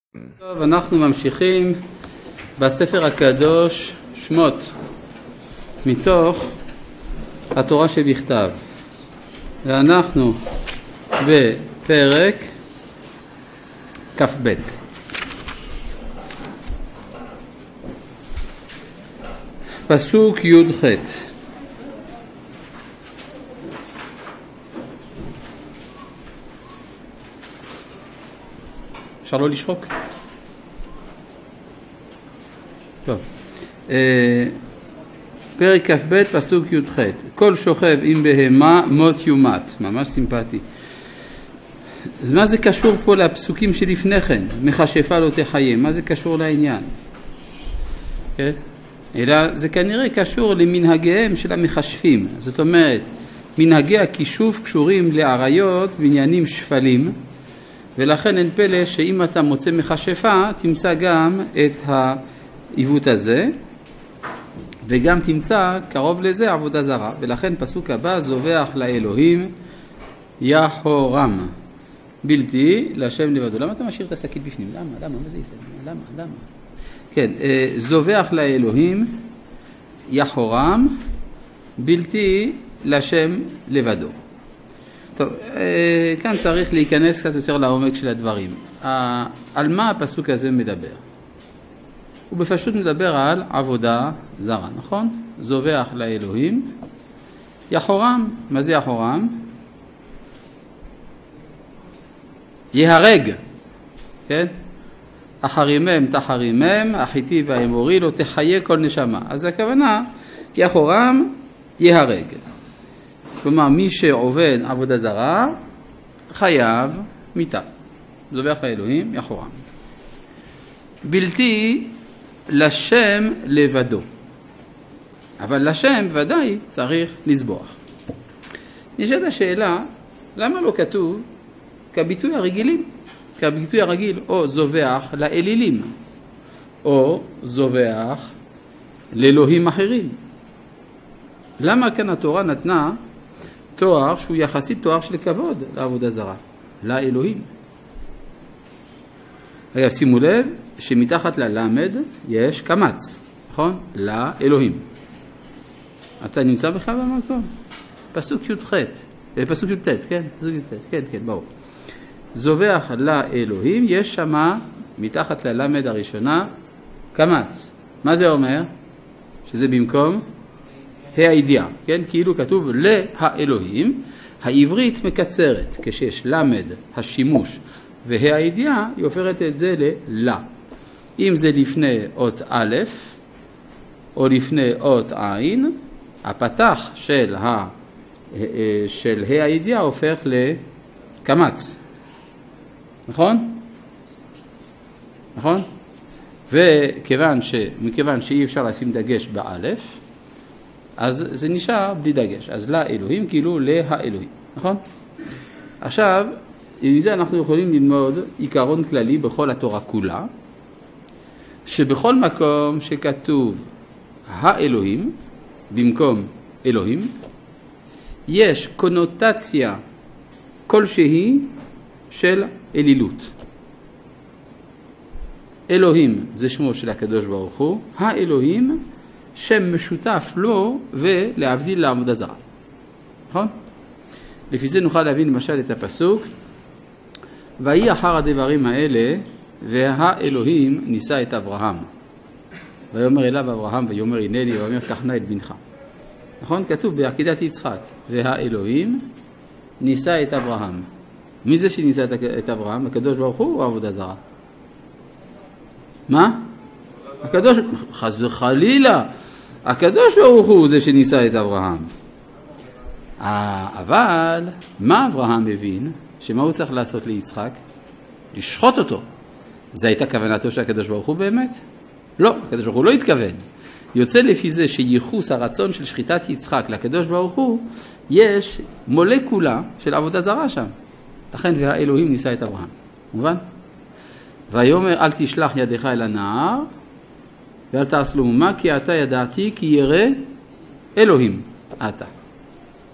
טוב, אנחנו ממשיכים בספר הקדוש שמות מתוך התורה שבכתב, ואנחנו בפרק כ"ב. פסוק י"ח. אפשר לא לשחוק? טוב. פרק כ"ב פסוק י"ח. כל שוכב עם בהמה מות יומת. ממש סימפטי. אז מה זה קשור פה לפסוקים שלפני כן? מכשפה לא תחיה. מה זה קשור לעניין? כן? אלא זה כנראה קשור למנהגיהם של המכשפים. זאת אומרת, מנהגי הכישוף קשורים לעריות בעניינים שפלים, ולכן אין פלא שאם אתה מוצא מכשפה תמצא גם את העיוות הזה, וגם תמצא קרוב לזה עבודה זרה. ולכן פסוק הבא, זובח לאלוהים יחורם בלתי להשם לבדו. למה אתה משאיר את השקית בפנים? למה? מה זה איתן? למה? כן, זובח לאלוהים יחורם בלתי להשם לבדו. טוב, כאן צריך להיכנס קצת יותר לעומק של הדברים. על מה הפסוק הזה מדבר? הוא בפשוט מדבר על עבודה זרה, נכון? זובח לאלוהים יחורם. מה זה יחורם? יהרג, כן? החרימם תחרימם, החיתי והאמורי לא תחיה כל נשמה. אז הכוונה, יחורם יהרג. כלומר, מי שעובד עבודה זרה חייב מיתה. זובח לאלוהים יחורם. בלתי לשם לבדו. אבל לשם ודאי צריך לזבוח. נשאלת השאלה, למה לא כתוב כביטוי הרגילים? כביטוי הרגיל, או זובח לאלילים, או זובח לאלוהים אחרים. למה כאן התורה נתנה תואר שהוא יחסית תואר של כבוד לעבודה זרה, לאלוהים? אגב, שימו לב שמתחת ללמד יש קמץ, נכון? לאלוהים. אתה נמצא בכלל במקום? פסוק י"ח, פסוק י"ט, כן? פסוק י"ט, כן, ברור. זובח לאלוהים, יש שמה מתחת ללמד הראשונה קמץ. מה זה אומר? שזה במקום הידיעה, כן? כאילו כתוב לאלוהים. העברית מקצרת, כשיש למד השימוש והידיעה, היא הופכת את זה ללה. אם זה לפני אות א' או לפני אות עין, הפתח של הידיעה הופך לקמץ. נכון? נכון? מכיוון שאי אפשר לשים דגש באלף, אז זה נשאר בלי דגש. אז לאלוהים כאילו לאלוהים. נכון? עכשיו, עם זה אנחנו יכולים ללמוד עיקרון כללי בכל התורה כולה, שבכל מקום שכתוב האלוהים במקום אלוהים, יש קונוטציה כלשהי של אלילות. אלוהים זה שמו של הקדוש ברוך הוא, האלוהים שם משותף לו ולהבדיל לעבודה זרה. נכון? לפי זה נוכל להבין למשל את הפסוק, ויהי אחר הדברים האלה והאלוהים נישא את אברהם. ויאמר אליו אברהם ויאמר הנני, ויאמר קח נא את בנך. נכון? כתוב בעקדת יצחק, והאלוהים נישא את אברהם. מי זה שנישא את אברהם? הקדוש ברוך הוא או עבודה זרה? מה? הקדוש, חס וחלילה, הקדוש ברוך הוא זה שנישא את אברהם. אבל מה אברהם מבין? שמה הוא צריך לעשות ליצחק? לשחוט אותו. זה הייתה כוונתו של הקדוש ברוך הוא באמת? לא, הקדוש ברוך הוא לא התכוון. יוצא לפי זה שייחוס הרצון של שחיטת יצחק לקדוש ברוך הוא, יש מולקולה של עבודה זרה שם. לכן והאלוהים נישא את אברהם. מובן? ויאמר אל תשלח ידך אל הנער ואל תעש לו מה, כי אתה ידעתי כי ירא אלוהים אתה.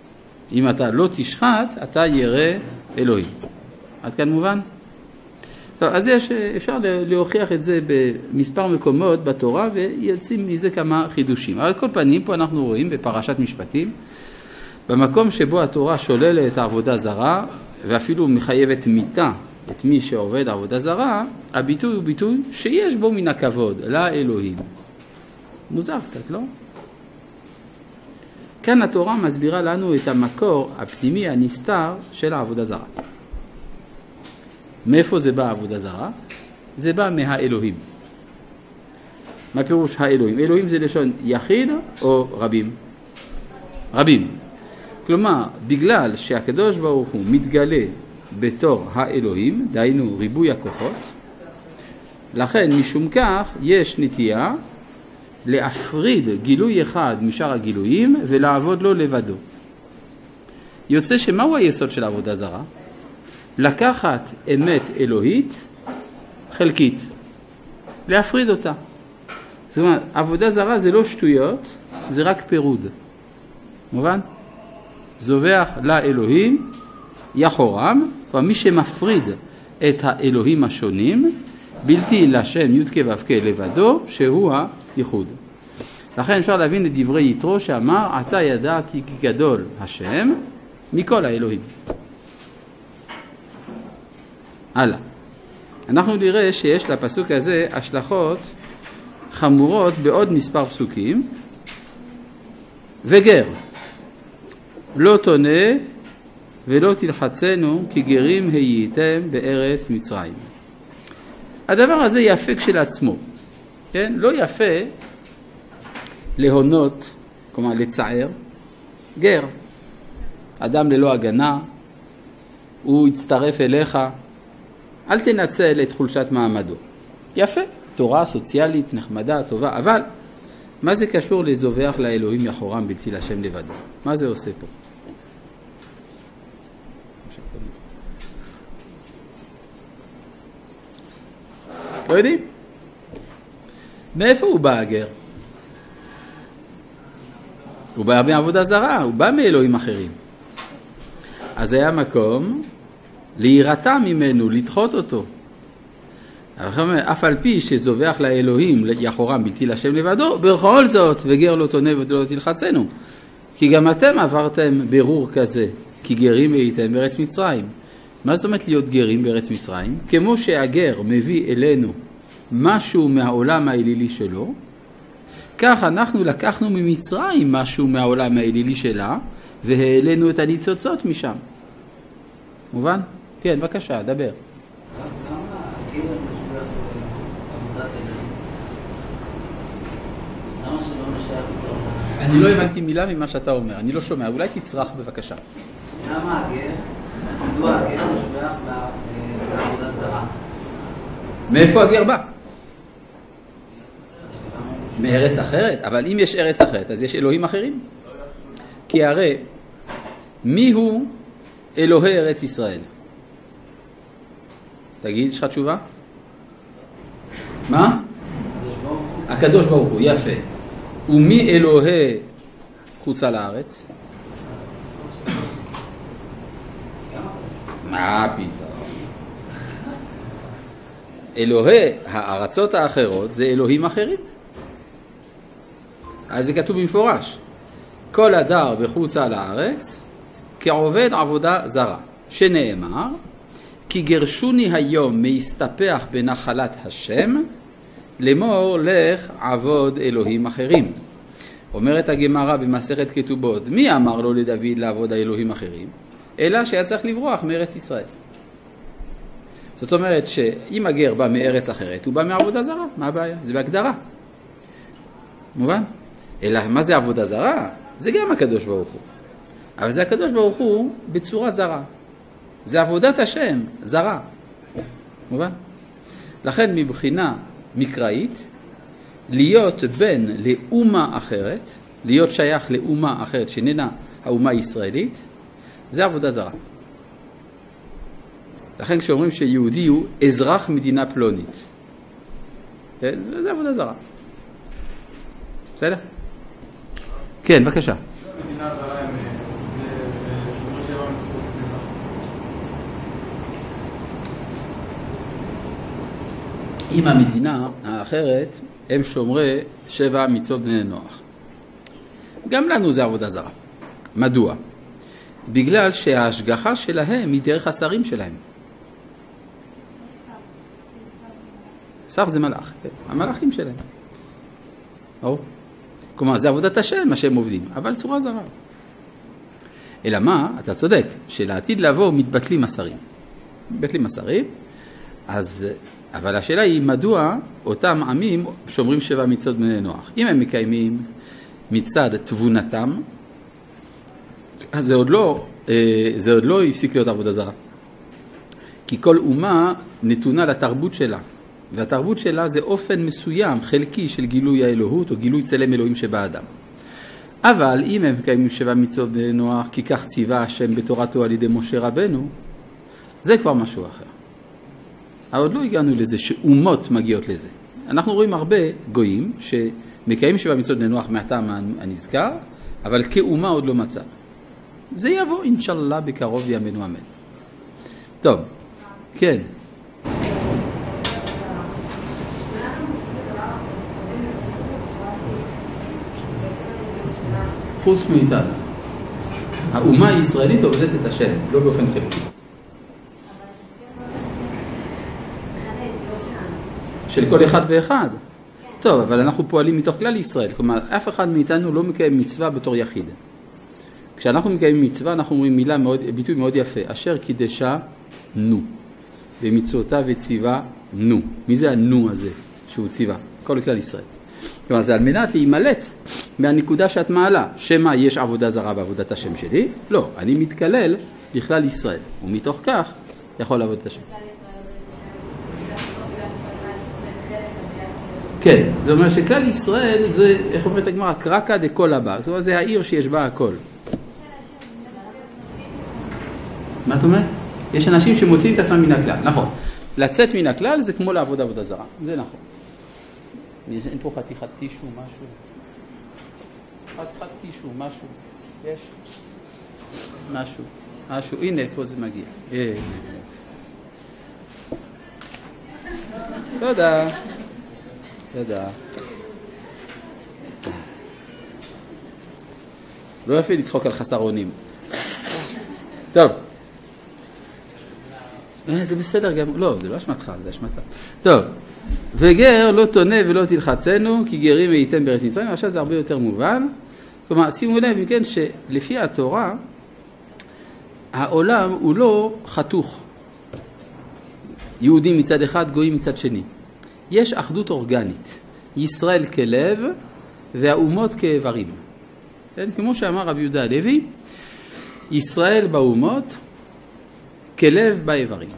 אם אתה לא תשחט, אתה ירא אלוהים. עד כאן מובן? טוב, אז אפשר להוכיח את זה במספר מקומות בתורה ויוצאים מזה כמה חידושים. אבל על כל פנים פה אנחנו רואים בפרשת משפטים, במקום שבו התורה שוללת את העבודה זרה ואפילו מחייבת מיתה את מי שעובד עבודה זרה, הביטוי הוא ביטוי שיש בו מן הכבוד לאלוהים. מוזר קצת, לא? כאן התורה מסבירה לנו את המקור הפנימי הנסתר של העבודה זרה. מאיפה זה בא העבודה זרה? זה בא מהאלוהים. מה פירוש האלוהים? אלוהים זה לשון יחיד או רבים? רבים. כלומר, בגלל שהקדוש ברוך הוא מתגלה בתור האלוהים, דהיינו ריבוי הכוחות, לכן משום כך יש נטייה להפריד גילוי אחד משאר הגילויים ולעבוד לו לבדו. יוצא שמהו היסוד של העבודה זרה? לקחת אמת אלוהית חלקית, להפריד אותה. זאת אומרת, עבודה זרה זה לא שטויות, זה רק פירוד. מובן? זובח לאלוהים יחורם, כלומר מי שמפריד את האלוהים השונים, בלתי לשם י' כ' ו' כ' לבדו, שהוא הייחוד. לכן אפשר להבין את דברי יתרו שאמר, אתה ידעתי כי גדול השם מכל האלוהים. הלאה. אנחנו נראה שיש לפסוק הזה השלכות חמורות בעוד מספר פסוקים. וגר, לא תונה ולא תלחצנו כי גרים הייתם בארץ מצרים. הדבר הזה יפה כשלעצמו. כן? לא יפה להונות, כלומר לצער, גר. אדם ללא הגנה, הוא יצטרף אליך, אל תנצל את חולשת מעמדו. יפה, תורה סוציאלית, נחמדה, טובה, אבל מה זה קשור לזובח לאלוהים יחורם בלתי לשם לבדו? מה זה עושה פה? לא יודעים? מאיפה הוא בא הגר? הוא בא בעבודה זרה, הוא בא מאלוהים אחרים. אז היה מקום להירתע ממנו, לדחות אותו. אף על פי שזובח לאלוהים יחורם בלתי לשם לבדו, בכל זאת וגר לא תונה ולא תלחצנו. כי גם אתם עברתם ברור כזה, כי גרים הייתם בארץ מצרים. מה זאת אומרת להיות גרים בארץ מצרים? כמו שהגר מביא אלינו משהו מהעולם האלילי שלו, כך אנחנו לקחנו ממצרים משהו מהעולם האלילי שלה, והעלינו את הניצוצות משם. מובן? כן, בבקשה, דבר. אני לא הבנתי מילה ממה שאתה אומר, אני לא שומע, אולי תצרח בבקשה. למה הגר? מדוע הגר משובח לעבודה זרה? מאיפה הגר בא? מארץ אחרת, אבל אם יש ארץ אחרת, אז יש אלוהים אחרים. כי הרי מי הוא אלוהי ארץ ישראל? תגיד, יש לך תשובה? מה? הקדוש ברוך הוא, יפה. ומי אלוהי חוצה לארץ? מה פתאום? אלוהי הארצות האחרות זה אלוהים אחרים. אז זה כתוב במפורש. כל הדר בחוצה לארץ כעובד עבודה זרה, שנאמר, כי גרשוני היום מהסתפח בנחלת השם, לאמור לך עבוד אלוהים אחרים. אומרת הגמרא במסכת כתובות, מי אמר לו לדוד לעבוד האלוהים אחרים? אלא שהיה צריך לברוח מארץ ישראל. זאת אומרת שאם הגר בא מארץ אחרת, הוא בא מעבודה זרה. מה הבעיה? זה בהגדרה. מובן? אלא מה זה עבודה זרה? זה גם הקדוש ברוך הוא. אבל זה הקדוש ברוך הוא בצורה זרה. זה עבודת השם, זרה. מובן? לכן מבחינה מקראית, להיות בן לאומה אחרת, להיות שייך לאומה אחרת שננה האומה הישראלית, זה עבודה זרה. לכן כשאומרים שיהודי הוא אזרח מדינה פלונית, זה עבודה זרה. בסדר? כן, בבקשה. מדינה זרה הם שומרי שבע מצוות סליחה. עם המדינה האחרת הם שומרי 7 מצוות בני נוח. גם לנו זה עבודה זרה. מדוע? בגלל שההשגחה שלהם היא דרך השרים שלהם. שר זה מלאך, כן? המלאכים שלהם. כלומר, זה עבודת השם, מה שהם עובדים, אבל צורה זרה. אלא מה? אתה צודק, שלעתיד לבוא מתבטלים השרים. מתבטלים השרים, אבל השאלה היא מדוע אותם עמים שומרים 7 מצוות בני נוח. אם הם מקיימים מצד תבונתם, אז זה עוד לא הפסיק להיות עבודה זרה. כי כל אומה נתונה לתרבות שלה, והתרבות שלה זה אופן מסוים, חלקי של גילוי האלוהות או גילוי צלם אלוהים שבאדם. אבל אם הם מקיימים 7 מצוות בני נוח, כי כך ציווה השם בתורתו על ידי משה רבנו, זה כבר משהו אחר. אבל עוד לא הגענו לזה שאומות מגיעות לזה. אנחנו רואים הרבה גויים שמקיימים 7 מצוות בני נוח מהטעם הנזכר, אבל כאומה עוד לא מצא. זה יבוא אינשאללה בקרוב ימינו אמן. טוב, כן. חוץ מאיתנו. האומה הישראלית עובדת את השם, לא באופן חלקי. של כל אחד ואחד. טוב, אבל אנחנו פועלים מתוך כלל ישראל. כלומר, אף אחד מאיתנו לא מקיים מצווה בתור יחיד. כשאנחנו מקיימים מצווה, אנחנו אומרים ביטוי מאוד יפה. אשר קידשה נו. ומצוותיו וציווה נו. מי זה הנו הזה שהוא ציווה? כל כלל ישראל. כלומר, זה על מנת להימלט מהנקודה שאת מעלה. שמה יש עבודה זרה בעבודת השם שלי? לא, אני מתכלל בכלל ישראל. ומתוך כך יכול לעבוד את השם. כן, זה אומר שכלל ישראל זה, איך אומרת הגמרא, קרקע דכל הבא. זאת אומרת, זה העיר שיש בה הכל. מה את אומרת? יש אנשים שמוצאים את עצמם מן הכלל. נכון. לצאת מן הכלל זה כמו לעבוד עבודה זרה. זה נכון. אין פה חתיכת טישו, משהו. חתיכת טישו, משהו. יש? משהו. הנה, פה זה מגיע. תודה. לא יפה לצחוק על חסר אונים. טוב. זה בסדר גם. לא, זה לא אשמתך, זה אשמתה. טוב. וגר לא תונה ולא תלחצנו, כי גרים הייתם בארץ מצרים. עכשיו זה הרבה יותר מובן. כלומר, שימו לב, מכן שלפי התורה, העולם הוא לא חתוך. יהודים מצד אחד, גויים מצד שני. יש אחדות אורגנית. ישראל כלב והאומות כאיברים. כן? כמו שאמר רבי יהודה הלוי, ישראל באומות כלב באיברים.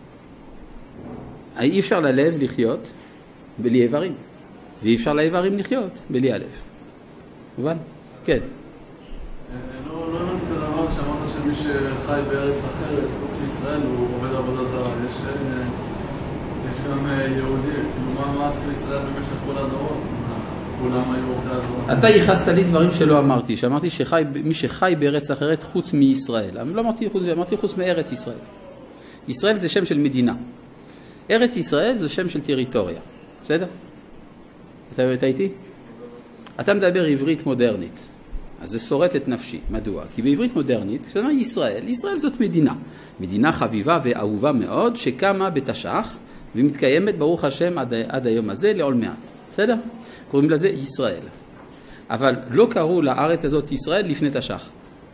אי אפשר ללב לחיות בלי איברים, ואי אפשר לאיברים לחיות בלי הלב. מובן? כן. לא הבנתי את הדבר שאמרת שמי שחי בארץ אחרת, חוץ מישראל, הוא עובד עבודה זרה. יש גם יהודים, מה עשו ישראל במשך כל הדורות? כולם היו עובדי הדורות. אתה ייחסת לי דברים שלא אמרתי, שאמרתי שמי שחי בארץ אחרת חוץ מישראל. אני לא אמרתי חוץ מארץ ישראל. ישראל זה שם של מדינה. ארץ ישראל זה שם של טריטוריה. בסדר? אתה איתי? אתה מדבר עברית מודרנית. אז זה שורט את נפשי. מדוע? כי בעברית מודרנית, כשאתה אומר ישראל זאת מדינה. מדינה חביבה ואהובה מאוד, שקמה בתש"ח, ומתקיימת ברוך השם עד היום הזה לעול מעט. בסדר? קוראים לזה ישראל. אבל לא קראו לארץ הזאת ישראל לפני תש"ח.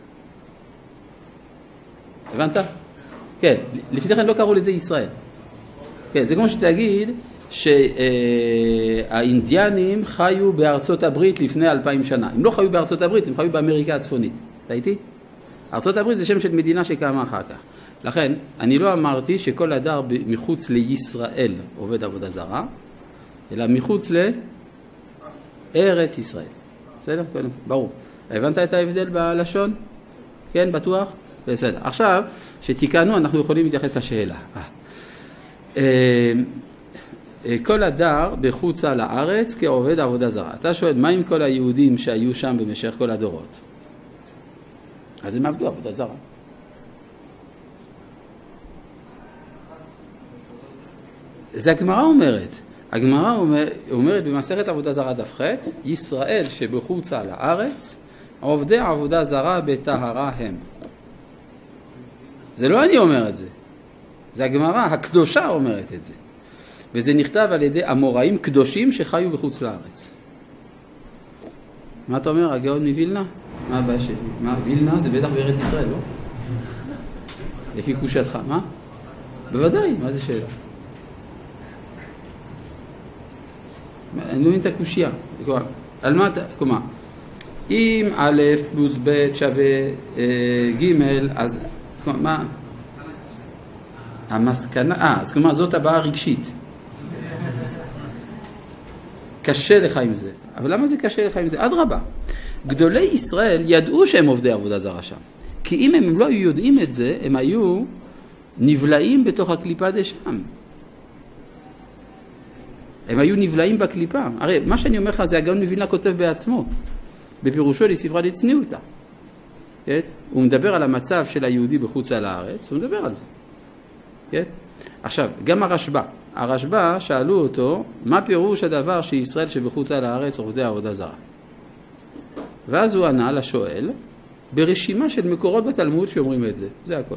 הבנת? כן, לפני כן לא קראו לזה ישראל. כן, זה כמו שתגיד שהאינדיאנים חיו בארצות הברית לפני 2000 שנה. הם לא חיו בארצות הברית, הם חיו באמריקה הצפונית. ראיתי? ארצות הברית זה שם של מדינה שקמה אחר כך. לכן, אני לא אמרתי שכל הדר מחוץ לישראל עובד עבודה זרה, אלא מחוץ לארץ ישראל. בסדר? ברור. הבנת את ההבדל בלשון? כן, בטוח? בסדר. עכשיו, שתיקנו, אנחנו יכולים להתייחס לשאלה. כל הדר בחוצה לארץ כעובד עבודה זרה. אתה שואל, מה עם כל היהודים שהיו שם במשך כל הדורות? אז הם עבדו עבודה זרה. זה הגמרא אומרת. הגמרא אומרת במסכת עבודה זרה דף ח', ישראל שבחוצה לארץ, עובדי עבודה זרה בטהרה הם. זה לא אני אומר את זה, זה הגמרא הקדושה אומרת את זה. וזה נכתב על ידי אמוראים קדושים שחיו בחוץ לארץ. מה אתה אומר, הגאון מווילנה? מה הבעיה שלי? מה, וילנה זה בטח בארץ ישראל, לא? לפי קושתך, מה? בוודאי, מה זה שאלה? אני לא מבין את הקושייה. על מה אתה, כלומר, אם א' פלוס ב' שווה ג', אז מה? המסקנה, אז כלומר זאת הבאה רגשית. קשה לך עם זה. אבל למה זה קשה לך עם זה? אדרבה. גדולי ישראל ידעו שהם עובדי עבודה זרה שם. כי אם הם לא היו יודעים את זה, הם היו נבלעים בתוך הקליפה דשם. הם היו נבלעים בקליפה. הרי מה שאני אומר לך זה הגאון מווילנה כותב בעצמו. בפירושו לספרה דצניעותא. כן? הוא מדבר על המצב של היהודי בחוץ על הארץ, הוא מדבר על זה. כן? עכשיו, גם הרשב"א שאלו אותו, מה פירוש הדבר שישראל שבחוץ על הארץ עובדי עבודה זרה? ואז הוא ענה לשואל, ברשימה של מקורות בתלמוד שאומרים את זה. זה הכל.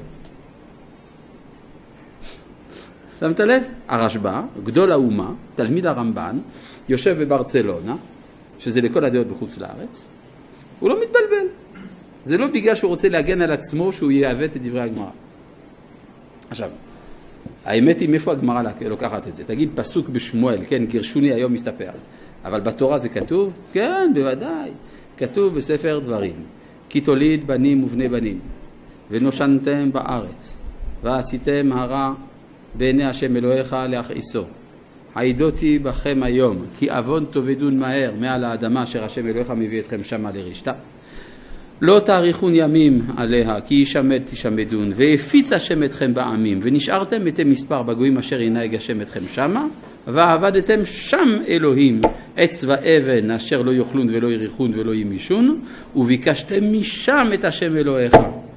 שמת לב? הרשב"א, גדול האומה, תלמיד הרמב"ן, יושב בברצלונה, שזה לכל הדעות בחוץ לארץ, הוא לא מתבלבל. זה לא בגלל שהוא רוצה להגן על עצמו שהוא יעוות את דברי הגמרא. עכשיו, האמת היא מאיפה הגמרא לוקחת את זה. תגיד פסוק בשמואל, כן, גרשוני היום מסתפר. אבל בתורה זה כתוב? כן, בוודאי. כתוב בספר דברים. כי תוליד בנים ובני בנים, ונושנתם בארץ, ועשיתם הרע בעיני השם אלוהיך להכעיסו. העידותי בכם היום, כי אבון תאבדון מהר מעל האדמה אשר השם אלוהיך מביא אתכם שמה לרשתה. לא תאריכון ימים עליה, כי ישמד תשמדון, והפיץ השם אתכם בעמים, ונשארתם מתי מספר בגויים אשר ינהג השם אתכם שמה, ועבדתם שם אלוהים, עץ ואבן אשר לא יאכלון ולא יריחון ולא ימישון, וביקשתם משם את השם אלוהיך.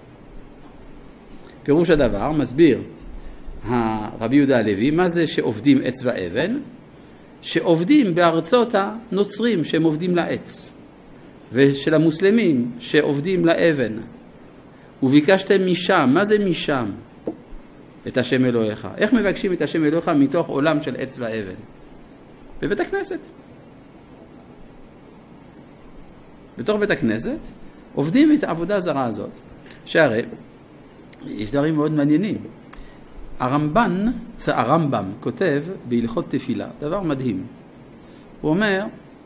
פירוש הדבר, מסביר הרבי יהודה הלוי, מה זה שעובדים עץ ואבן? שעובדים בארצות הנוצרים שהם עובדים לעץ. ושל המוסלמים שעובדים לאבן. וביקשתם משם, מה זה משם? את השם אלוהיך. איך מבקשים את השם אלוהיך מתוך עולם של עץ ואבן? בבית הכנסת. בתוך בית הכנסת עובדים את העבודה הזרה הזאת. שהרי יש דברים מאוד מעניינים. הרמב"ם כותב בהלכות תפילה, דבר מדהים. הוא אומר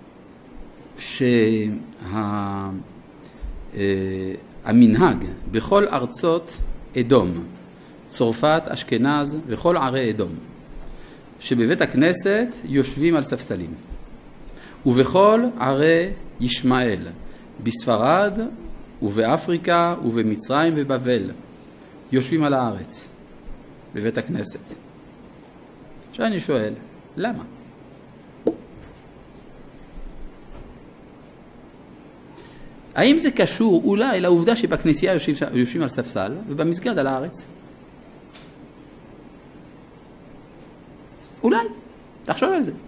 שהמנהג בכל ארצות אדום, צרפת, אשכנז וכל ערי אדום, שבבית הכנסת יושבים על ספסלים, ובכל ערי ישמעאל, בספרד ובאפריקה ובמצרים ובבל, יושבים על הארץ, בבית הכנסת. עכשיו אני שואל, למה? האם זה קשור אולי לעובדה שבכנסייה יושבים על ספסל ובמסגד על הארץ? אולי, תחשוב על זה.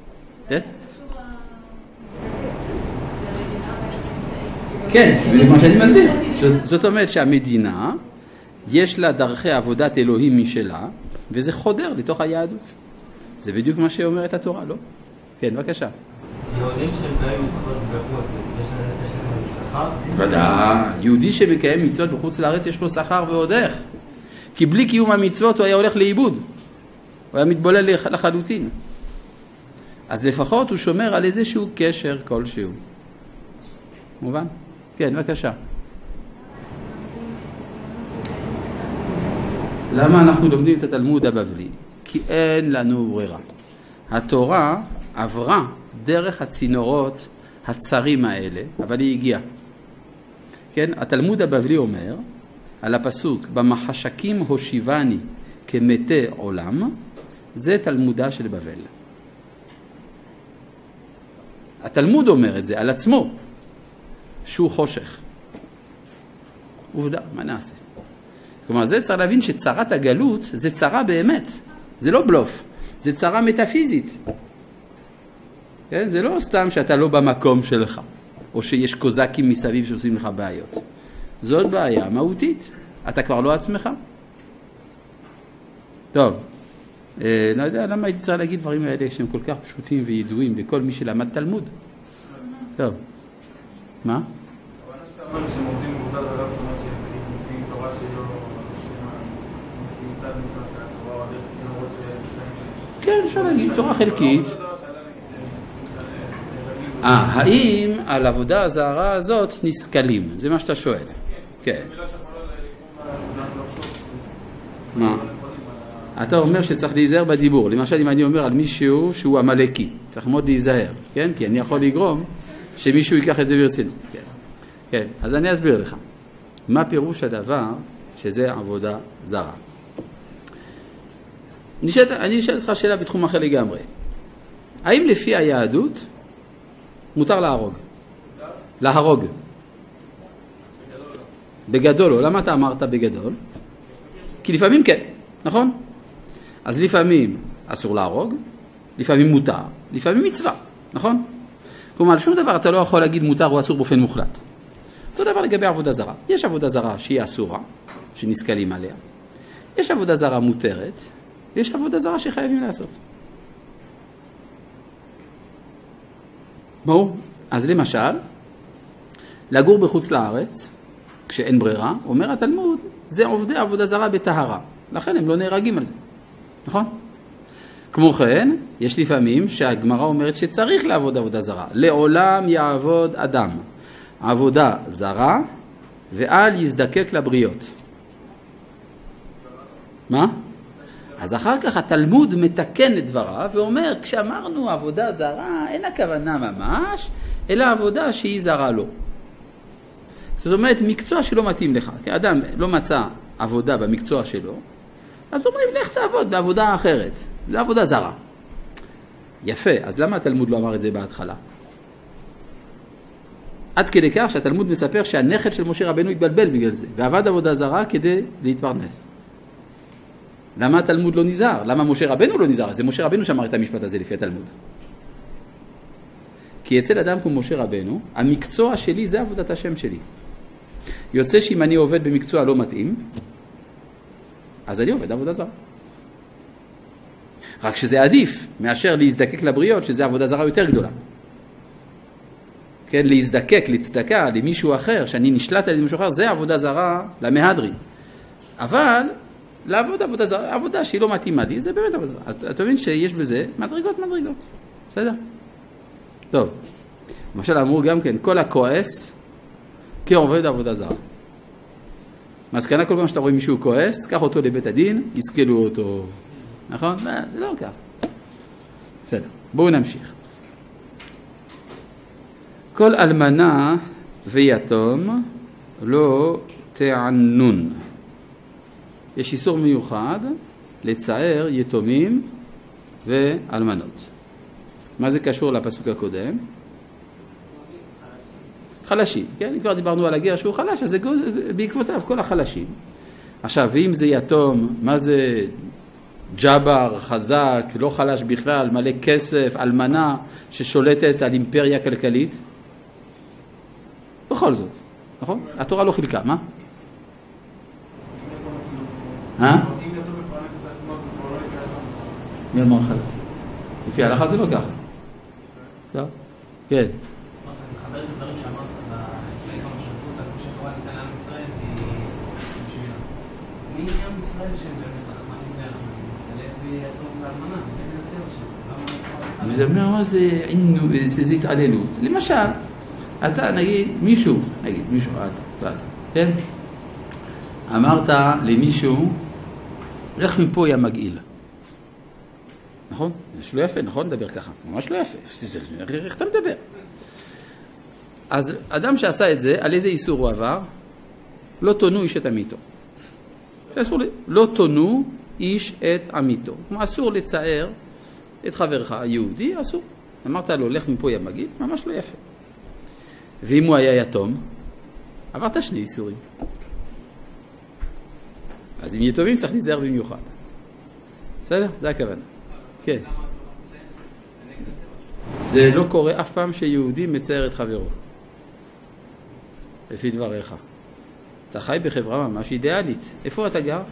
כן, זה מה שאני מסביר. זאת אומרת שהמדינה יש לה דרכי עבודת אלוהים משלה, וזה חודר לתוך היהדות. זה בדיוק מה שאומרת התורה, לא? כן, בבקשה. יהודים שמקיים מצוות בחו"ל, יש להם שכר? ודאי, יהודי שמקיים מצוות בחוץ לארץ יש לו שכר ועוד איך. כי בלי קיום המצוות הוא היה הולך לאיבוד. הוא היה מתבולל לחלוטין. אז לפחות הוא שומר על איזשהו קשר כלשהו. מובן? כן, בבקשה. למה אנחנו לומדים את התלמוד הבבלי? כי אין לנו ברירה. התורה עברה דרך הצינורות הצרים האלה, אבל היא הגיעה. כן? התלמוד הבבלי אומר על הפסוק, במחשקים הושיבני כמתי עולם, זה תלמודה של בבל. התלמוד אומר את זה על עצמו, שהוא חושך. עובדה, מה נעשה? כלומר, זה צריך להבין שצרת הגלות זה צרה באמת. זה לא בלוף, זה צרה מטאפיזית. כן? זה לא סתם שאתה לא במקום שלך, או שיש קוזקים מסביב שעושים לך בעיות. זאת בעיה מהותית. אתה כבר לא עצמך. טוב, לא יודע למה הייתי צריך להגיד דברים האלה שהם כל כך פשוטים וידועים בכל מי שלמד תלמוד. טוב, מה? אבל שאתה אומר שהם עובדים בעבודה זרה, זאת אומרת שהם תורה שלא נמצאת מסורת התורה או הדרך צינורות שלהם. כן, אפשר להגיד, תורה חלקית. האם על עבודה הזרה הזאת נסכלים? זה מה שאתה שואל. כן. מה? אתה אומר שצריך להיזהר בדיבור. למשל, אם אני אומר על מישהו שהוא המלאקי, צריך מאוד להיזהר, כן? כי אני יכול לגרום שמישהו ייקח את זה ברצינות. כן. כן, אז אני אסביר לך. מה פירוש הדבר שזה עבודה זרה? אני אשאל אותך שאלה בתחום אחר לגמרי. האם לפי היהדות מותר להרוג? להרוג. בגדול לא. למה אתה אמרת בגדול? כי לפעמים כן, נכון? אז לפעמים אסור להרוג, לפעמים מותר, לפעמים מצווה, נכון? כלומר, שום דבר אתה לא יכול להגיד מותר או אסור באופן מוחלט. אותו דבר לגבי עבודה זרה. יש עבודה זרה שהיא אסורה, שנסכלים עליה. יש עבודה זרה מותרת, ויש עבודה זרה שחייבים לעשות. ברור? אז למשל, לגור בחוץ לארץ, כשאין ברירה, אומר התלמוד, זה עובדי עבודה זרה בטהרה. לכן הם לא נהרגים על זה. נכון? כמו כן, יש לפעמים שהגמרא אומרת שצריך לעבוד עבודה זרה. לעולם יעבוד אדם. עבודה זרה, ואל יזדקק לבריות. מה? אז אחר כך התלמוד מתקן את דבריו ואומר, כשאמרנו עבודה זרה, אין הכוונה ממש, אלא עבודה שהיא זרה לו. זאת אומרת, מקצוע שלא מתאים לך. כי אדם לא מצא עבודה במקצוע שלו, אז אומרים, לך תעבוד בעבודה אחרת. זו עבודה זרה. יפה, אז למה התלמוד לא אמר את זה בהתחלה? עד כדי כך שהתלמוד מספר שהנכד של משה רבנו התבלבל בגלל זה, ועבד עבודה זרה כדי להתפרנס. למה התלמוד לא נזהר? למה משה רבנו לא נזהר? זה משה רבנו שאמר את המשפט הזה לפי התלמוד. כי אצל אדם כמו משה רבנו, המקצוע שלי זה עבודת השם שלי. יוצא שאם אני עובד במקצוע לא מתאים, אז אני עובד עבודה זרה. רק שזה עדיף מאשר להזדקק לבריות, שזה עבודה זרה יותר גדולה. כן, להזדקק, לצדקה, למישהו אחר, שאני נשלט על מישהו אחר, זה עבודה זרה למהדרין. אבל לעבוד עבודה זרה, עבודה שהיא לא מתאימה לי, זה באמת עבודה זרה. אז אתה מבין שיש בזה מדרגות. בסדר? טוב. למשל אמרו גם כן, כל הכועס כעובד עבודה זרה. מסקנה כל פעם שאתה רואה מישהו כועס, קח אותו לבית הדין, יסכלו אותו. נכון? זה לא כך. בסדר. בואו נמשיך. כל אלמנה ויתום לא תענון. יש איסור מיוחד לצער יתומים ואלמנות. מה זה קשור לפסוק הקודם? חלשים, כן? כבר דיברנו על הגר שהוא חלש, אז זה בעקבותיו כל החלשים. עכשיו, ואם זה יתום, מה זה ג'אבר, חזק, לא חלש בכלל, מלא כסף, אלמנה ששולטת על אימפריה כלכלית? בכל זאת, נכון? התורה לא חילקה, מה? מי אמר לך? לפי ההלכה זה לא ככה. לא? כן. אני מחבר את הדברים שאמרת לפני כמה שבועות, על כמו שחובה ניתן לעם ישראל, זה בשבילה. מי עם ישראל שהם באמת רחמנים ורחמנים? תלב יתום ואלמנה, וזה אומר מה זה התעללות. למשל, אתה נגיד מישהו, אתה, כן? אמרת למישהו, לך מפה יא מגעיל. נכון? זה לא יפה, נכון? לדבר ככה. ממש לא יפה. איך אתה מדבר? אז אדם שעשה את זה, על איזה איסור הוא עבר? לא תונו איש את עמיתו. לא תונו איש את עמיתו. כלומר, אסור לצער את חברך היהודי, אסור. אמרת לו, לך מפה יא מגעיל, ממש לא יפה. ואם הוא היה יתום, עברת שני איסורים. אז אם יתומים צריך להיזהר במיוחד. בסדר? זה הכוונה. כן. זה לא קורה אף פעם שיהודי מצער את חברו. לפי דבריך. אתה חי בחברה ממש אידיאלית. איפה אתה גר?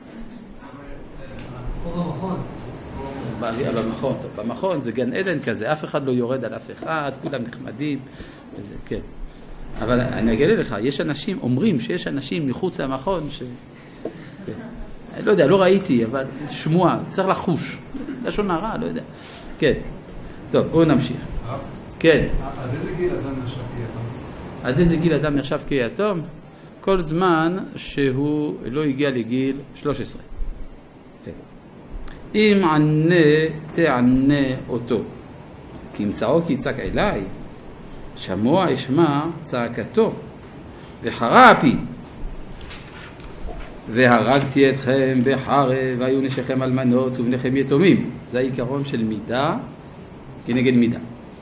במכון. במכון זה גן עדן כזה, אף אחד לא יורד על אף אחד, כולם נחמדים. וזה, כן. אבל אני אגלה לך, יש אנשים, אומרים שיש אנשים מחוץ למכון ש... כן. לא יודע, לא ראיתי, אבל שמוע, צריך לחוש. לשון הרע, לא יודע. כן. טוב, בואו נמשיך. כן. עד איזה גיל אדם נחשב כיתום? עד איזה גיל אדם נחשב כיתום? כל זמן שהוא לא הגיע לגיל 13. כן. אם ענה תענה אותו, כי ימצאו כי יצעק אליי, שמוע אשמע צעקתו, וחרה אפי, והרגתי אתכם בחרב, והיו נשיכם אלמנות ובניכם יתומים. זה העיקרון של מידה כנגד מידה.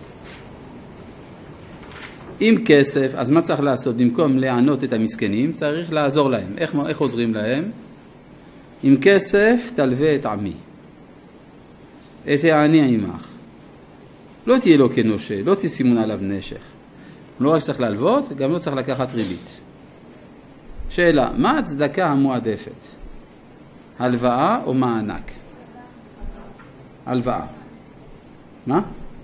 עם כסף, אז מה צריך לעשות? במקום לענות את המסכנים, צריך לעזור להם. איך עוזרים להם? עם כסף תלווה את עמי, את העני עמך. לא תהיה לו כנושה, לא תשימון עליו נשך. לא רק צריך להלוות, גם לא צריך לקחת ריבית. שאלה, מה הצדקה המועדפת? הלוואה או מענק? הלוואה. מה?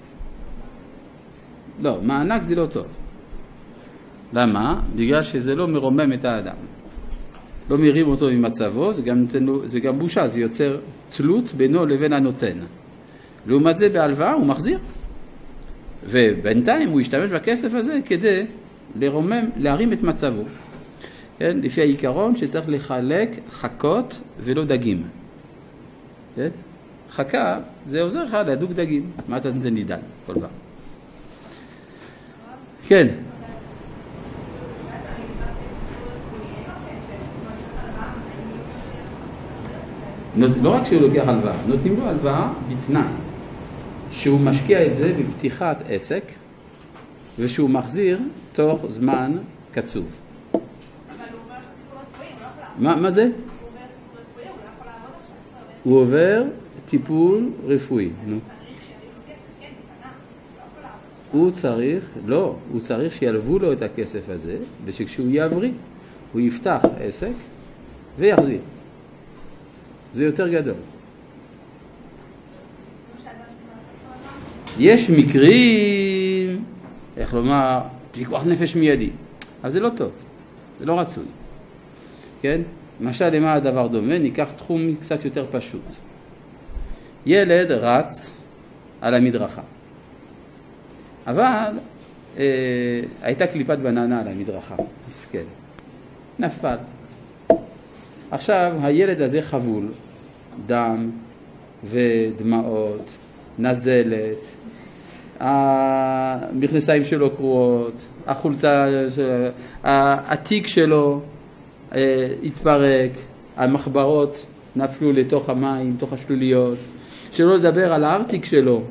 לא, מענק זה לא טוב. למה? בגלל שזה לא מרומם את האדם. לא מרים אותו ממצבו, זה גם בושה, זה יוצר תלות בינו לבין הנותן. לעומת זה בהלוואה הוא מחזיר. ובינתיים הוא ישתמש בכסף הזה כדי להרים את מצבו. כן? לפי העיקרון שצריך לחלק חכות ולא דגים. כן? חכה זה עוזר לך לדוג דגים. מה אתה נותן לי דג כל פעם? כן. לא רק שהוא לוקח הלוואה, נותנים לו הלוואה בתנאי שהוא משקיע את זה בפתיחת עסק ושהוא מחזיר תוך זמן קצוב. אבל הוא עובר טיפול רפואי, הוא לא יכול לעבוד. מה זה? הוא עובר טיפול רפואי, הוא לא יכול לעבוד עכשיו. הוא עובר טיפול רפואי. נו. צריך שיביאו לו כסף, כן, בקנה, הוא לא יכול לעבוד. הוא צריך שילוו לו את הכסף הזה, ושכשהוא יעברי, הוא יפתח עסק ויחזיר. זה יותר גדול. יש מקרים, איך לומר, פיקוח נפש מיידי, אבל זה לא טוב, זה לא רצוי. כן? למשל, למה הדבר דומה? ניקח תחום קצת יותר פשוט. ילד רץ על המדרכה, אבל הייתה קליפת בננה על המדרכה, מסכן, נפל. עכשיו הילד הזה חבול, דם ודמעות, נזלת, המכנסיים שלו קרועות, החולצה, התיק שלו התפרק, המחברות נפלו לתוך המים, לתוך השלוליות, שלא לדבר על הארטיק שלו.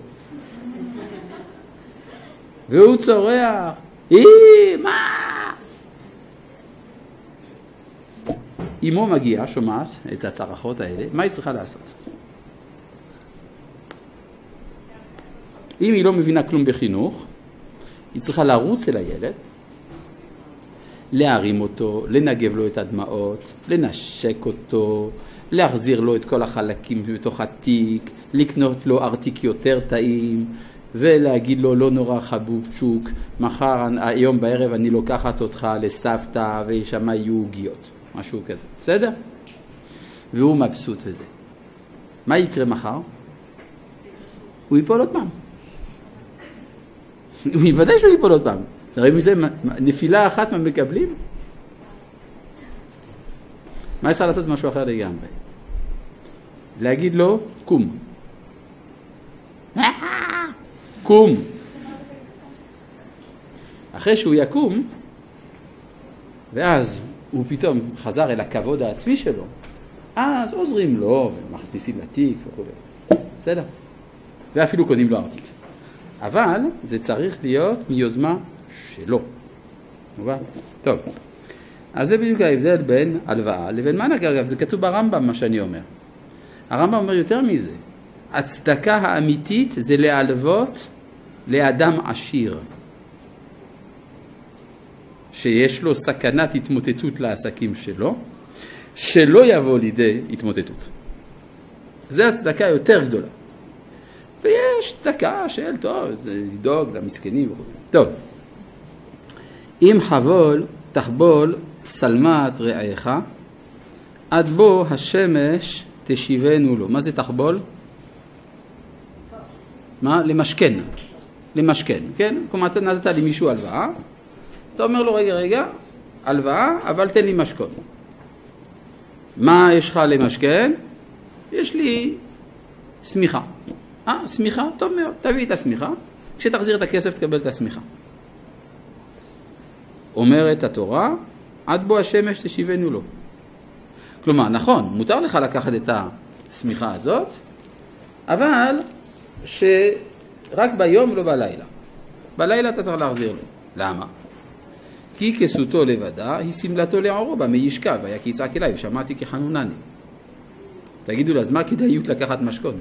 והוא צורח, אמא! אמו מגיעה, שומעת את הצרחות האלה, מה היא צריכה לעשות? אם היא לא מבינה כלום בחינוך, היא צריכה לרוץ אל הילד, להרים אותו, לנגב לו את הדמעות, לנשק אותו, להחזיר לו את כל החלקים בתוך התיק, לקנות לו ארטיק יותר טעים, ולהגיד לו לא נורא חבושוק, מחר, היום בערב אני לוקחת אותך לסבתא ושם יהיו עוגיות, משהו כזה, בסדר? והוא מבסוט וזה. מה יקרה מחר? הוא ייפול עוד פעם. הוא יוודא שהוא ייפול עוד פעם. תראי מזה, נפילה אחת מה מקבלים? מה צריך לעשות? משהו אחר לגמרי. להגיד לו, קום. קום. אחרי שהוא יקום, ואז הוא פתאום חזר אל הכבוד העצמי שלו, אז עוזרים לו ומכניסים לתיק וכו'. בסדר? ואפילו קונים לו ארטיק. אבל זה צריך להיות מיוזמה שלו. מובן? טוב. אז זה בדיוק ההבדל בין הלוואה לבין מענק. אגב, זה כתוב ברמב"ם מה שאני אומר. הרמב"ם אומר יותר מזה. הצדקה האמיתית זה להלוות לאדם עשיר, שיש לו סכנת התמוטטות לעסקים שלו, שלא יבוא לידי התמוטטות. זו הצדקה יותר גדולה. ויש צדקה של, טוב, זה לדאוג למסכנים וכו'. טוב, אם חבול, תחבול, סלמת רעיך, עד בו השמש תשיבנו לו. מה זה תחבול? מה? למשכן. למשכן, כן? כלומר, אתה נתת לי מישהו הלוואה, אתה אומר לו, רגע, הלוואה, אבל תן לי משכון. מה יש לך למשכן? יש לי סמיכה. סמיכה? טוב מאוד, תביא את הסמיכה. כשתחזיר את הכסף תקבל את הסמיכה. אומרת התורה, עד בו השמש תשיבנו לו. כלומר, נכון, מותר לך לקחת את הסמיכה הזאת, אבל שרק ביום לא בלילה. בלילה אתה צריך להחזיר לו. למה? כי כסותו לבדה היא סמלתו לערו בה, מי ישכב, היה כי יצעק אליי, ושמעתי כחנונני. תגידו לה, אז מה כדאיות לקחת משכון?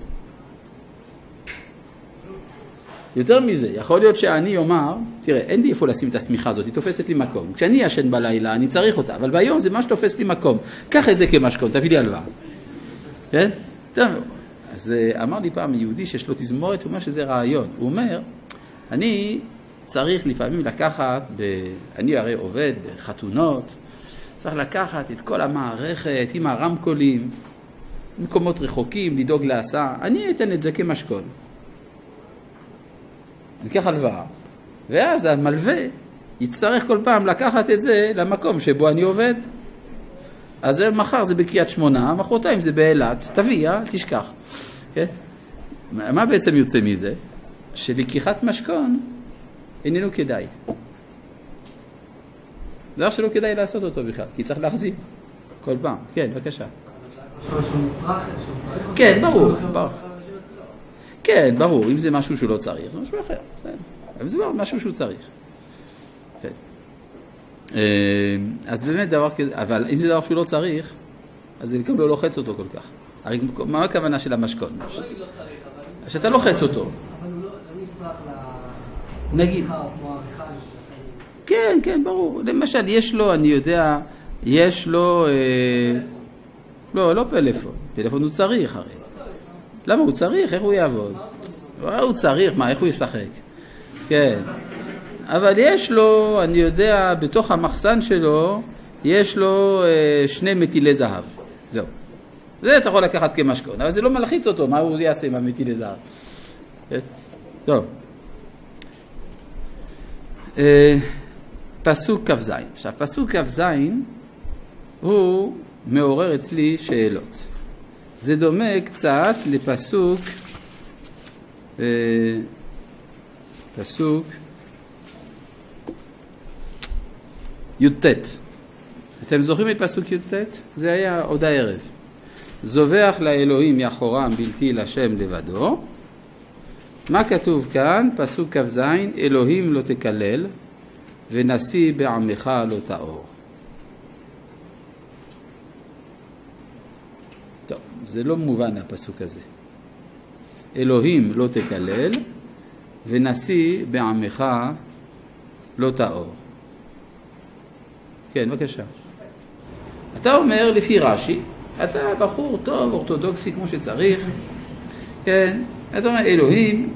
יותר מזה, יכול להיות שאני אומר, תראה, אין לי איפה לשים את הסמיכה הזאת, היא תופסת לי מקום. כשאני ישן בלילה, אני צריך אותה, אבל ביום זה מה שתופס לי מקום. קח את זה כמשכון, תביא לי הלוואה. כן? טוב, אז אמר לי פעם יהודי שיש לו תזמורת, הוא אומר שזה רעיון. הוא אומר, אני צריך לפעמים לקחת, אני הרי עובד בחתונות, צריך לקחת את כל המערכת עם הרמקולים, מקומות רחוקים, לדאוג להסעה, אני אתן את זה כמשכון. אני אקח הלוואה, ואז המלווה יצטרך כל פעם לקחת את זה למקום שבו אני עובד. אז מחר זה בקריית שמונה, מחרתיים זה באילת, תביא, תשכח. כן? מה בעצם יוצא מזה? שלקיחת משכון איננו כדאי. זה דבר שלא כדאי לעשות אותו בכלל, כי צריך להחזיר כל פעם. כן, בבקשה. כן, ברור. כן, ברור, אם זה משהו שהוא לא צריך, זה משהו אחר, בסדר. אבל מדובר משהו שהוא צריך. כן. אז באמת דבר כזה, אבל אם זה דבר שהוא לא צריך, אז זה גם לא לוחץ אותו כל כך. הרי מה הכוונה של המשכון? שאתה לוחץ אותו. אבל זה לא נצרך נגיד. כן, כן, ברור. למשל, יש לו, אני יודע, יש לו... לא פלאפון. פלאפון הוא צריך הרי. למה הוא צריך? איך הוא יעבוד? הוא צריך, מה? איך הוא ישחק? כן. אבל יש לו, אני יודע, בתוך המחסן שלו, יש לו 2 מטילי זהב. זהו. זה אתה יכול לקחת כמשכון, אבל זה לא מלחיץ אותו, מה הוא יעשה עם המטילי זהב? כן? טוב. פסוק כ"ז. עכשיו, פסוק כ"ז הוא מעורר אצלי שאלות. זה דומה קצת לפסוק י"ט. אתם זוכרים את פסוק י"ט? זה היה עוד הערב. זובח לאלוהים יחורם בלתי לשם לבדו. מה כתוב כאן? פסוק כ"ז, אלוהים לא תקלל ונשיא בעמך לא תאור. טוב, זה לא מובן הפסוק הזה. אלוהים לא תקלל ונשיא בעמך לא תאור. כן, בבקשה. אתה אומר לפי רש"י, אתה בחור טוב, אורתודוקסי כמו שצריך, כן, אתה אומר אלוהים,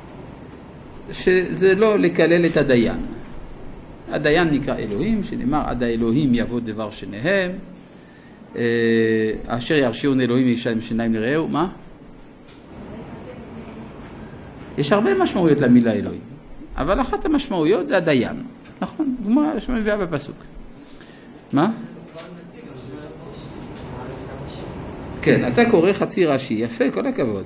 שזה לא לקלל את הדיין. הדיין נקרא אלוהים, שנאמר עד האלוהים יבוא דבר שניהם, אשר ירשיעון אלוהים ישלם שיניים לרעהו, מה? יש הרבה משמעויות למילה אלוהים, אבל אחת המשמעויות זה הדיין, נכון? דוגמה שמביאה בפסוק. מה? כן, אתה קורא חצי רש"י, יפה, כל הכבוד.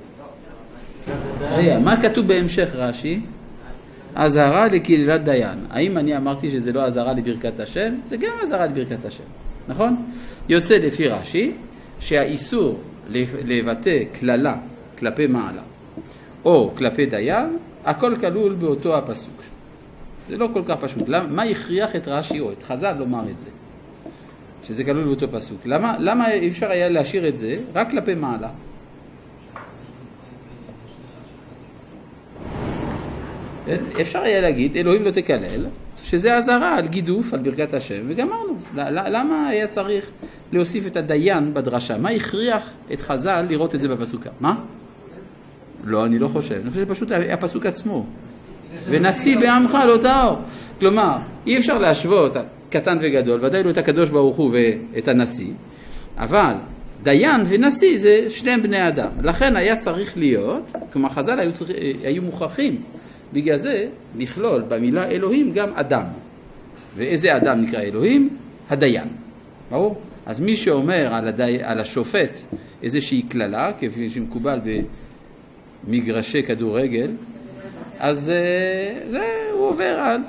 מה כתוב בהמשך רש"י? אזהרה לקללת דיין. האם אני אמרתי שזה לא אזהרה לברכת השם? זה גם אזהרה לברכת השם, נכון? יוצא לפי רש"י שהאיסור לבטא כללה כלפי מעלה או כלפי דיין, הכל כלול באותו הפסוק. זה לא כל כך פשוט. מה הכריח את רש"י או את חז"ל לומר את זה? שזה כלול באותו פסוק. למה אפשר היה להשאיר את זה רק כלפי מעלה? אפשר היה להגיד, אלוהים לא תקלל, שזה הזרה על גידוף, על ברכת השם, וגמרנו. למה היה צריך להוסיף את הדיין בדרשה? מה הכריח את חז"ל לראות את זה בפסוקה? מה? לא, אני לא חושב. אני חושב שפשוט הפסוק עצמו. ונשיא בעמך לא טהור. כלומר, אי אפשר להשוות קטן וגדול, ודאי לא את הקדוש ברוך הוא ואת הנשיא, אבל דיין ונשיא זה שניהם בני אדם. לכן היה צריך להיות, כלומר חז"ל היו מוכרחים, בגלל זה לכלול במילה אלוהים גם אדם. ואיזה אדם נקרא אלוהים? הדיין. ברור? אז מי שאומר על השופט איזושהי כללה, כפי שמקובל במגרשי כדורגל, אז הוא עובר על...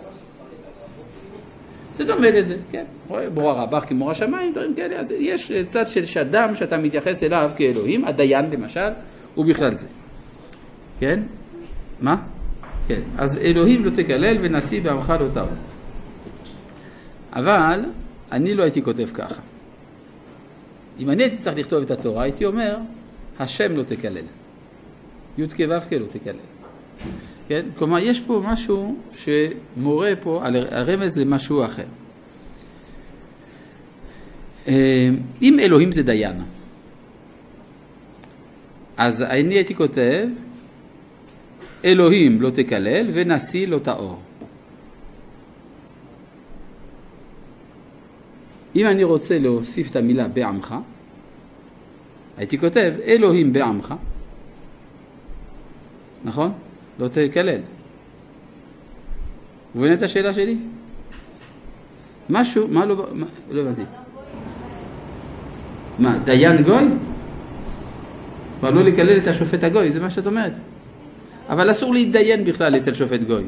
זה דומה לזה, כן. מורה רבך כמורה שמיים, דברים כאלה. אז יש צד של שדם שאתה מתייחס אליו כאלוהים, הדיין למשל, ובכלל זה. כן? מה? כן. אז אלוהים לא תקלל ונשיא בעמך לא טהור. אבל אני לא הייתי כותב ככה. אם אני הייתי צריך לכתוב את התורה, הייתי אומר, השם לא תקלל. י' כ' ו' כ' לא תקלל. כן? כלומר, יש פה משהו שמורה פה על הרמז למשהו אחר. אם אלוהים זה דיין, אז אני הייתי כותב, אלוהים לא תקלל ונשיא לא טהור. אם אני רוצה להוסיף את המילה בעמך, הייתי כותב, אלוהים בעמך, נכון? לא תקלל. ובנה את השאלה שלי? משהו, מה לא הבנתי? מה, דיין גוי? כבר לא לקלל את השופט הגוי, זה מה שאת אומרת. אבל אסור להתדיין בכלל אצל שופט גוי.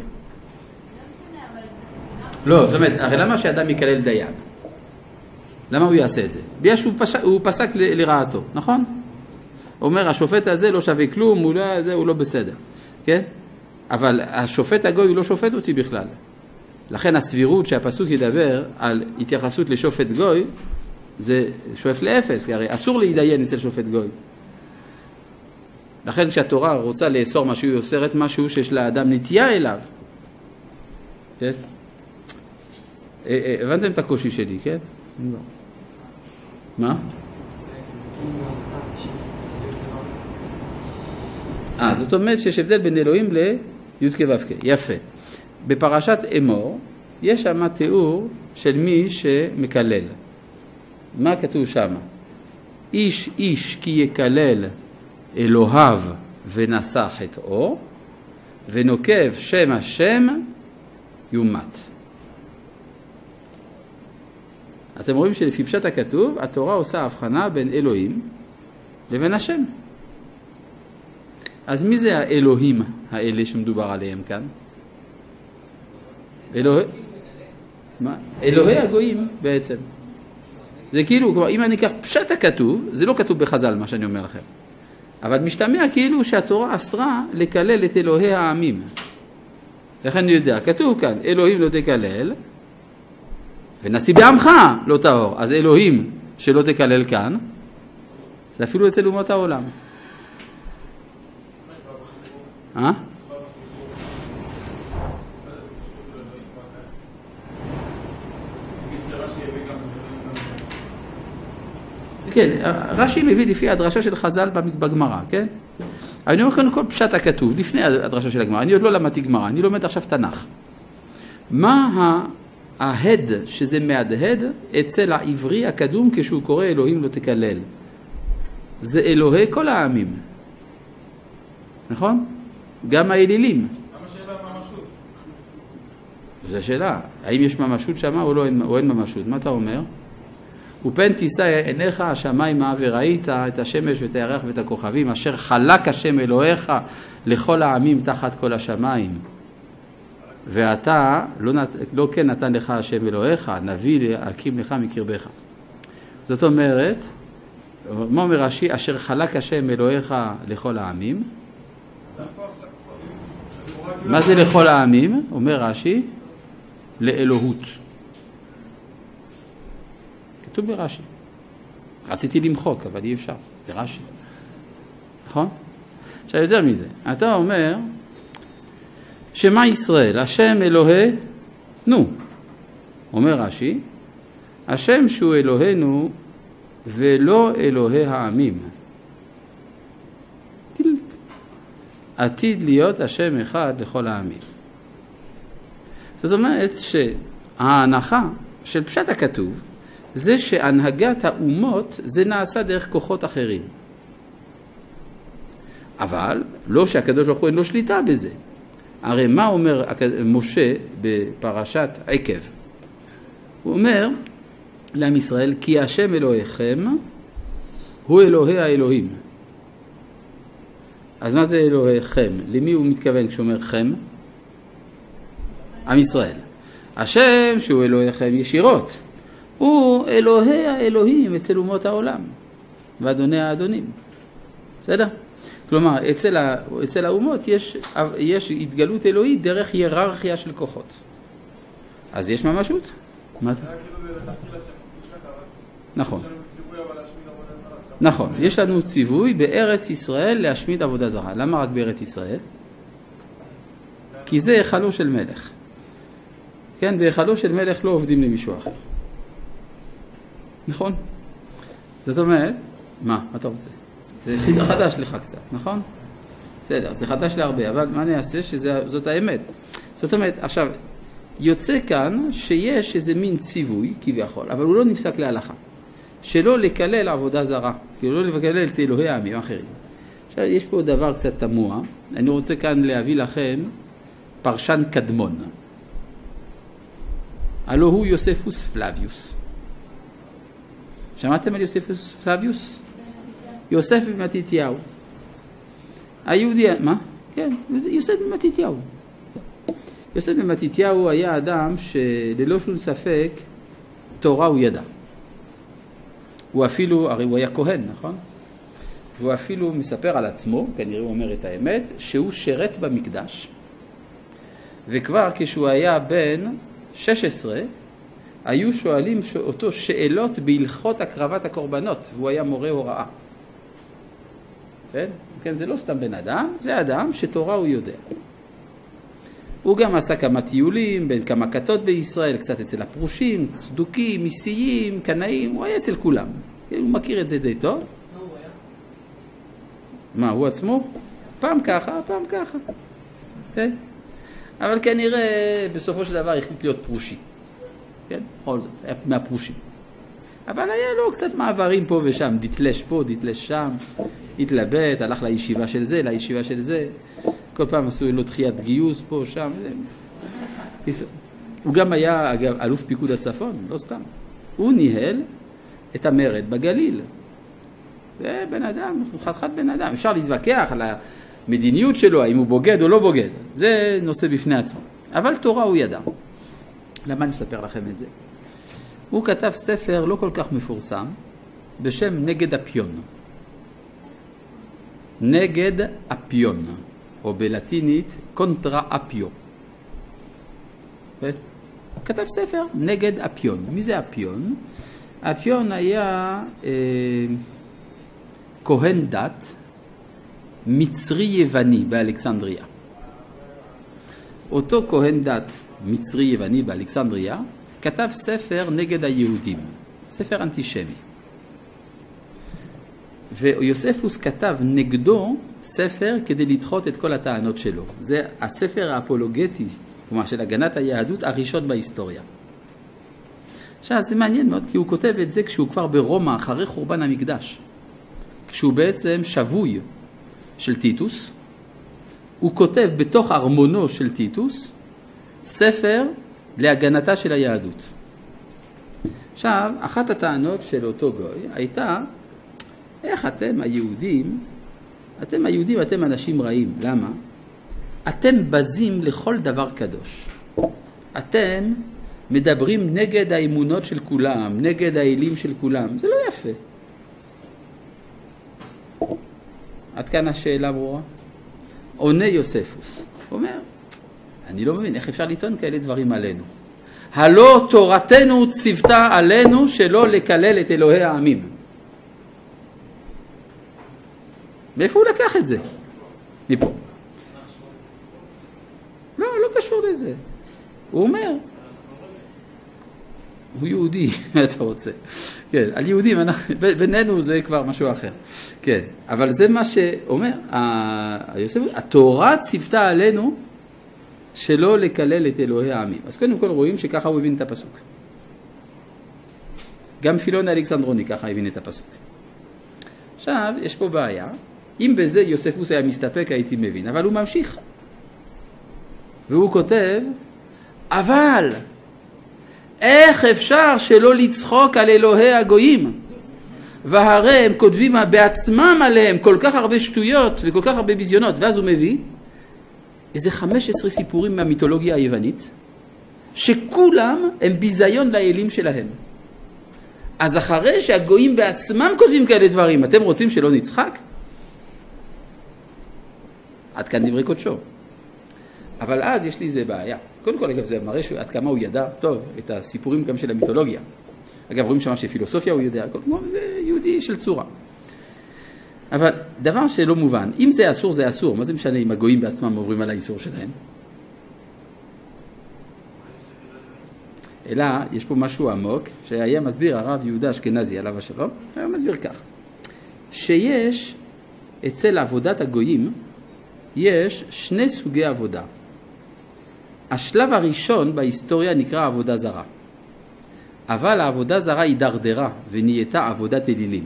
לא, זאת אומרת, הרי למה שאדם יקלל דיין? למה הוא יעשה את זה? בגלל שהוא פסק לרעתו, נכון? הוא אומר, השופט הזה לא שווה כלום, הוא לא בסדר. כן? אבל השופט הגוי הוא לא שופט אותי בכלל. לכן הסבירות שהפסוק ידבר על התייחסות לשופט גוי, זה שואף לאפס, כי הרי אסור להתדיין אצל שופט גוי. לכן כשהתורה רוצה לאסור משהו, היא אוסרת משהו שיש לאדם נטייה אליו. כן? הבנתם את הקושי שלי, כן? מה? זאת אומרת שיש הבדל בין אלוהים לי' כ' ו' כ'. יפה. בפרשת אמור יש שם תיאור של מי שמקלל. מה כתוב שם? איש איש כי יקלל אלוהיו ונשא חטאו, ונוקב שם השם יומת. אתם רואים שלפי פשט הכתוב, התורה עושה הבחנה בין אלוהים לבין השם. אז מי זה האלוהים האלה שמדובר עליהם כאן? אלוהי הגויים בעצם. זה כאילו, כבר אם אני אקח פשט הכתוב, זה לא כתוב בחז"ל מה שאני אומר לכם. אבל משתמע כאילו שהתורה אסרה לקלל את אלוהי העמים. לכן אני יודע, כתוב כאן, אלוהים לא תקלל, ונשיא בעמך לא טהור. אז אלוהים שלא תקלל כאן, זה אפילו אצל אומות העולם. כן, רש"י מביא לפי הדרשה של חז"ל בגמרא, כן? אני אומר כאן כל פשט הכתוב, לפני הדרשה של הגמרא. אני עוד לא למדתי גמרא, אני לומד עכשיו תנ"ך. מה ההד שזה מהדהד אצל העברי הקדום כשהוא קורא אלוהים לא תקלל? זה אלוהי כל העמים. נכון? גם האלילים. למה שאלה ממשות? זו שאלה. האם יש ממשות שמה או אין ממשות? מה אתה אומר? ופן תישא עיניך השמיימה וראית את השמש ואת הירח ואת הכוכבים אשר חלק השם אלוהיך לכל העמים תחת כל השמיים. ואתה לא כן נתן לך השם אלוהיך, נביא להקים לך מקרבך. זאת אומרת, מה אומר רש"י? אשר חלק השם אלוהיך לכל העמים. מה זה לכל העמים? אומר רש"י, לאלוהות. כתוב ברש"י. רציתי למחוק, אבל אי אפשר. זה רש"י. נכון? עכשיו יותר מזה. אתה אומר, שמה ישראל? השם אלוהי, נו, אומר רש"י, השם שהוא אלוהינו ולא אלוהי העמים. עתיד להיות השם אחד לכל העמים. זאת אומרת שההנחה של פשט הכתוב זה שהנהגת האומות זה נעשה דרך כוחות אחרים. אבל לא שהקדוש ברוך הוא אין לו שליטה בזה. הרי מה אומר משה בפרשת עקב? הוא אומר לעם ישראל, כי השם אלוהיכם הוא אלוהי האלוהים. אז מה זה אלוהיכם? למי הוא מתכוון כשאומר חם? עם ישראל. השם שהוא אלוהיכם ישירות, הוא אלוהי האלוהים אצל אומות העולם, ואדוני האדונים. בסדר? כלומר, אצל האומות יש התגלות אלוהית דרך היררכיה של כוחות. אז יש ממשות? מה זה? נכון. נכון, יש לנו ציווי בארץ ישראל להשמיד עבודה זרה. למה רק בארץ ישראל? כי זה היכלו של מלך. כן, בהיכלו של מלך לא עובדים למישהו אחר. נכון? זאת אומרת, מה אתה רוצה? זה חדש לך קצת, נכון? בסדר, זה חדש להרבה, אבל מה נעשה שזאת האמת? זאת אומרת, עכשיו, יוצא כאן שיש איזה מין ציווי, כביכול, אבל הוא לא נפסק להלכה. שלא לקלל עבודה זרה, כי לא לקלל את אלוהי העמים האחרים. עכשיו, יש פה דבר קצת תמוה. אני רוצה כאן להביא לכם פרשן קדמון. הלא הוא יוספוס פלביוס. שמעתם על יוספוס פלביוס? יוסף בן מתתיהו. היהודי, מה? כן, יוסף בן מתתיהו. יוסף בן מתתיהו היה אדם שללא שום ספק תורה הוא ידע. הוא אפילו, הרי הוא היה כהן, נכון? והוא אפילו מספר על עצמו, כנראה הוא אומר את האמת, שהוא שרת במקדש. וכבר כשהוא היה בן 16, היו שואלים אותו שאלות בהלכות הקרבת הקורבנות, והוא היה מורה הוראה. כן? כן, זה לא סתם בן אדם, זה אדם שתורה הוא יודע. הוא גם עשה כמה טיולים בין כמה כתות בישראל, קצת אצל הפרושים, צדוקים, מיסיים, קנאים, הוא היה אצל כולם. הוא מכיר את זה די טוב. הוא היה? מה, הוא עצמו? פעם ככה, פעם ככה. כן? אבל כנראה בסופו של דבר החליט להיות פרושי. כן? בכל זאת, היה מהפרושים. אבל היה לו קצת מעברים פה ושם, דתלש פה, דתלש שם, התלבט, הלך לישיבה של זה, לישיבה של זה. כל פעם עשו לו דחיית גיוס פה, שם. הוא גם היה, אגב, אלוף פיקוד הצפון, לא סתם. הוא ניהל את המרד בגליל. זה בן אדם, חתיכת בן אדם. אפשר להתווכח על המדיניות שלו, האם הוא בוגד או לא בוגד. זה נושא בפני עצמו. אבל תורה הוא ידע. למה אני מספר לכם את זה? הוא כתב ספר לא כל כך מפורסם, בשם נגד אפיון. נגד אפיון. או בלטינית קונטרה אפיו. הוא כתב ספר נגד אפיון. מי זה אפיון? אפיון היה כהן דת מצרי יווני באלכסנדריה. אותו כהן דת מצרי יווני באלכסנדריה כתב ספר נגד היהודים. ספר אנטישמי. ויוספוס כתב נגדו ספר כדי לדחות את כל הטענות שלו. זה הספר האפולוגטי, כלומר של הגנת היהדות הראשון בהיסטוריה. עכשיו זה מעניין מאוד כי הוא כותב את זה כשהוא כבר ברומא אחרי חורבן המקדש. כשהוא בעצם שבוי של טיטוס, הוא כותב בתוך ארמונו של טיטוס ספר להגנתה של היהדות. עכשיו, אחת הטענות של אותו גוי הייתה, איך אתם היהודים, אתם אנשים רעים. למה? אתם בזים לכל דבר קדוש. אתם מדברים נגד האמונות של כולם, נגד האלים של כולם. זה לא יפה. עד כאן השאלה ברורה. עונה יוספוס. הוא אומר, אני לא מבין איך אפשר לטעון כאלה דברים עלינו. הלא תורתנו ציוותה עלינו שלא לקלל את אלוהי העמים. מאיפה הוא לקח את זה? מפה. לא, לא קשור לזה. הוא אומר, הוא יהודי, מה אתה רוצה? כן, על יהודים, בינינו זה כבר משהו אחר. כן, אבל זה מה שאומר, התורה ציוותה עלינו שלא לקלל את אלוהי העמים. אז קודם כל רואים שככה הוא הבין את הפסוק. גם פילון האלכסנדרוני ככה הבין את הפסוק. עכשיו, יש פה בעיה. אם בזה יוספוס היה מסתפק, הייתי מבין. אבל הוא ממשיך. והוא כותב, אבל איך אפשר שלא לצחוק על אלוהי הגויים? והרי הם כותבים בעצמם עליהם כל כך הרבה שטויות וכל כך הרבה ביזיונות. ואז הוא מביא איזה 15 סיפורים מהמיתולוגיה היוונית, שכולם הם ביזיון לאלים שלהם. אז אחרי שהגויים בעצמם כותבים כאלה דברים, אתם רוצים שלא נצחק? עד כאן דברי קודשו. אבל אז יש לי איזה בעיה. קודם כל, אגב, זה מראה עד כמה הוא ידע טוב את הסיפורים גם של המיתולוגיה. אגב, רואים שמה שפילוסופיה הוא יודע, כמו זה יהודי של צורה. אבל דבר שלא מובן, אם זה אסור, זה אסור. מה זה משנה אם הגויים בעצמם עוברים על האיסור שלהם? אלא, יש פה משהו עמוק, שהיה מסביר הרב יהודה אשכנזי, עליו השלום, היה מסביר כך, שיש אצל עבודת הגויים, יש שני סוגי עבודה. השלב הראשון בהיסטוריה נקרא עבודה זרה. אבל העבודה זרה היא דרדרה ונהייתה עבודת אלילים.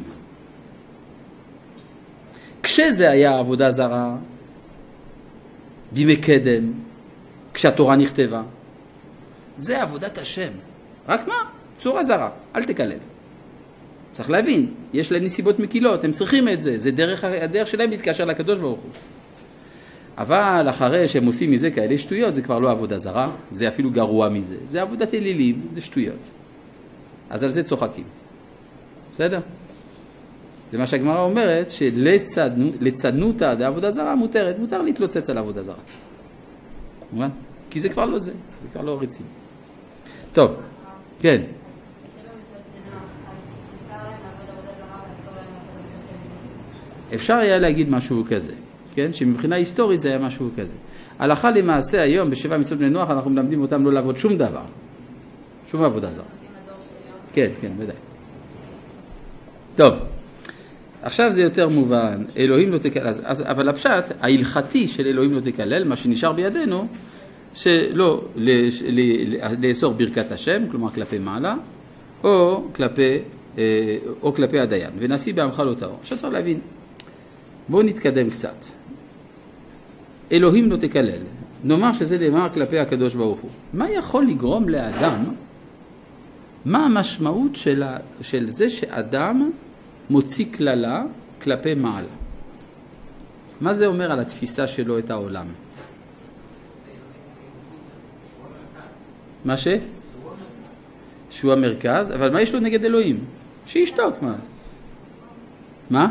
כשזה היה עבודה זרה, בימי קדם, כשהתורה נכתבה, זה עבודת השם. רק מה? צורה זרה, אל תקלל. צריך להבין, יש להם נסיבות מקילות, הם צריכים את זה, זה הדרך שלהם להתקשר לקדוש ברוך הוא. אבל אחרי שהם עושים מזה כאלה שטויות, זה כבר לא עבודה זרה, זה אפילו גרוע מזה. זה עבודת אלילים, זה שטויות. אז על זה צוחקים. בסדר? זה מה שהגמרא אומרת, שלצדנותא דעבודה זרה מותרת, מותר להתלוצץ על עבודה זרה. מובן? כי זה כבר לא זה כבר לא רציני. טוב, כן. אפשר היה להגיד משהו כזה, כן? שמבחינה היסטורית זה היה משהו כזה. הלכה למעשה היום בשבע מצוות בני נוח אנחנו מלמדים אותם לא לעבוד שום דבר. שום עבודה זרה. כן, כן, ודאי. טוב. עכשיו זה יותר מובן, אלוהים לא תקלל, אבל הפשט, ההלכתי של אלוהים לא תקלל, מה שנשאר בידינו, שלא לאסור ברכת השם, כלומר כלפי מעלה, או כלפי הדיין, ונשיא בעמך לא טהור. עכשיו צריך להבין, בואו נתקדם קצת. אלוהים לא תקלל, נאמר שזה נאמר כלפי הקדוש ברוך הוא. מה יכול לגרום לאדם, מה המשמעות של זה שאדם מוציא כללה כלפי מעלה? מה זה אומר על התפיסה שלו את העולם? מה ש? שהוא המרכז, אבל מה יש לו נגד אלוהים? שישתוק, מה? מה?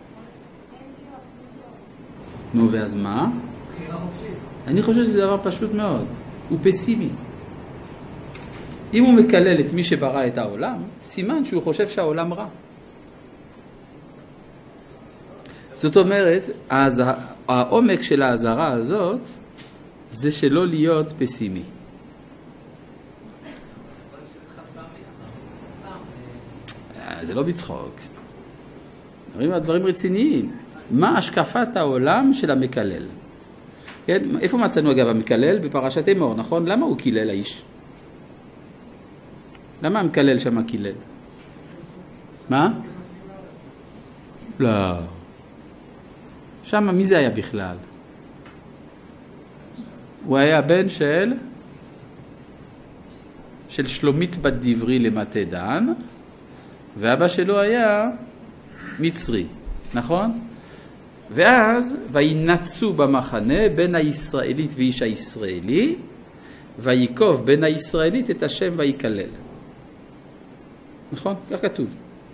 נו, ואז מה? אני חושב שזה דבר פשוט מאוד. הוא פסימי. אם הוא מקלל את מי שברא את העולם, סימן שהוא חושב שהעולם רע. זאת אומרת, העומק של ההזרה הזאת זה שלא להיות פסימי. זה לא בצחוק. דברים רציניים. מה השקפת העולם של המקלל? כן? איפה מצאנו אגב המקלל? בפרשת אמור, נכון? למה הוא קילל האיש? למה המקלל שם קילל? מה? לא. שם מי זה היה בכלל? הוא היה בן של שלומית בת דברי למטה דן, ואבא שלו היה מצרי, נכון? ואז וינצו במחנה בין הישראלית ואיש הישראלי, ויקוב בין הישראלית את השם ויקלל. נכון? כך כתוב.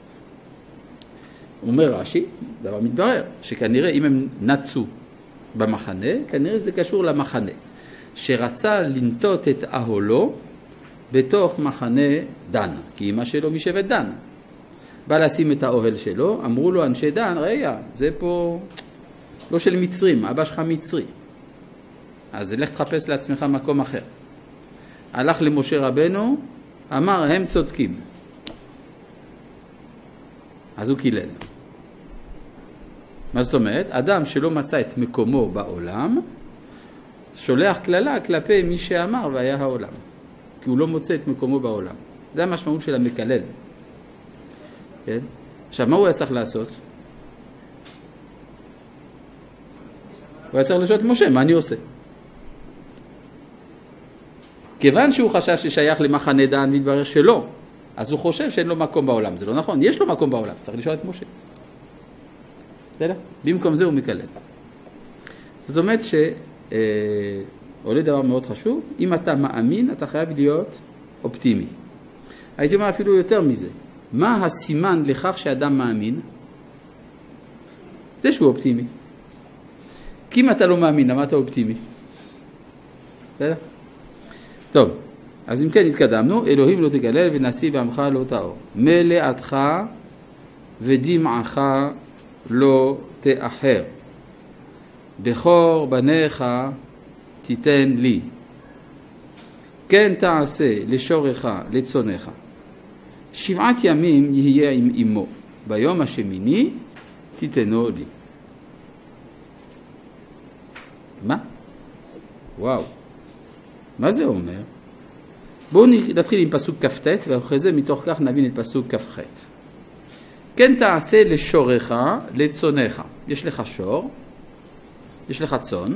אומר רש"י, דבר מתברר, שכנראה אם הם נצו במחנה, כנראה זה קשור למחנה, שרצה לנטות את אהולו בתוך מחנה דן, כי אמא שלו משבט דן. בא לשים את האוהל שלו, אמרו לו אנשי דן, רגע, זה פה לא של מצרים, אבא שלך מצרי. אז לך תחפש לעצמך מקום אחר. הלך למשה רבנו, אמר הם צודקים. אז הוא קילל. מה זאת אומרת? אדם שלא מצא את מקומו בעולם, שולח כללה כלפי מי שאמר והיה העולם. כי הוא לא מוצא את מקומו בעולם. זה המשמעות של המקלל. כן? עכשיו, מה הוא היה צריך לעשות? הוא היה צריך לשאול את משה, מה אני עושה? כיוון שהוא חשב ששייך למחנה דן מתברר שלא, אז הוא חושב שאין לו מקום בעולם. זה לא נכון, יש לו מקום בעולם, צריך לשאול את משה. בסדר? במקום זה הוא מקלל. זאת אומרת שעולה דבר מאוד חשוב, אם אתה מאמין, אתה חייב להיות אופטימי. הייתי אומר אפילו יותר מזה. מה הסימן לכך שאדם מאמין? זה שהוא אופטימי. כי אם אתה לא מאמין, למה אתה אופטימי? בסדר? טוב, אז אם כן התקדמנו, אלוהים לא תגלל ונשיא בעמך לא תאור. מלאתך ודמעך לא תאחר. בכור בניך תיתן לי. כן תעשה לשורך לצונך. 7 ימים יהיה עם אמו. ביום השמיני תיתנו לי. מה? וואו. מה זה אומר? בואו נתחיל עם פסוק כ"ט, ואחרי זה מתוך כך נבין את פסוק כ"ח. כן תעשה לשורך לצונך. יש לך שור, יש לך צון.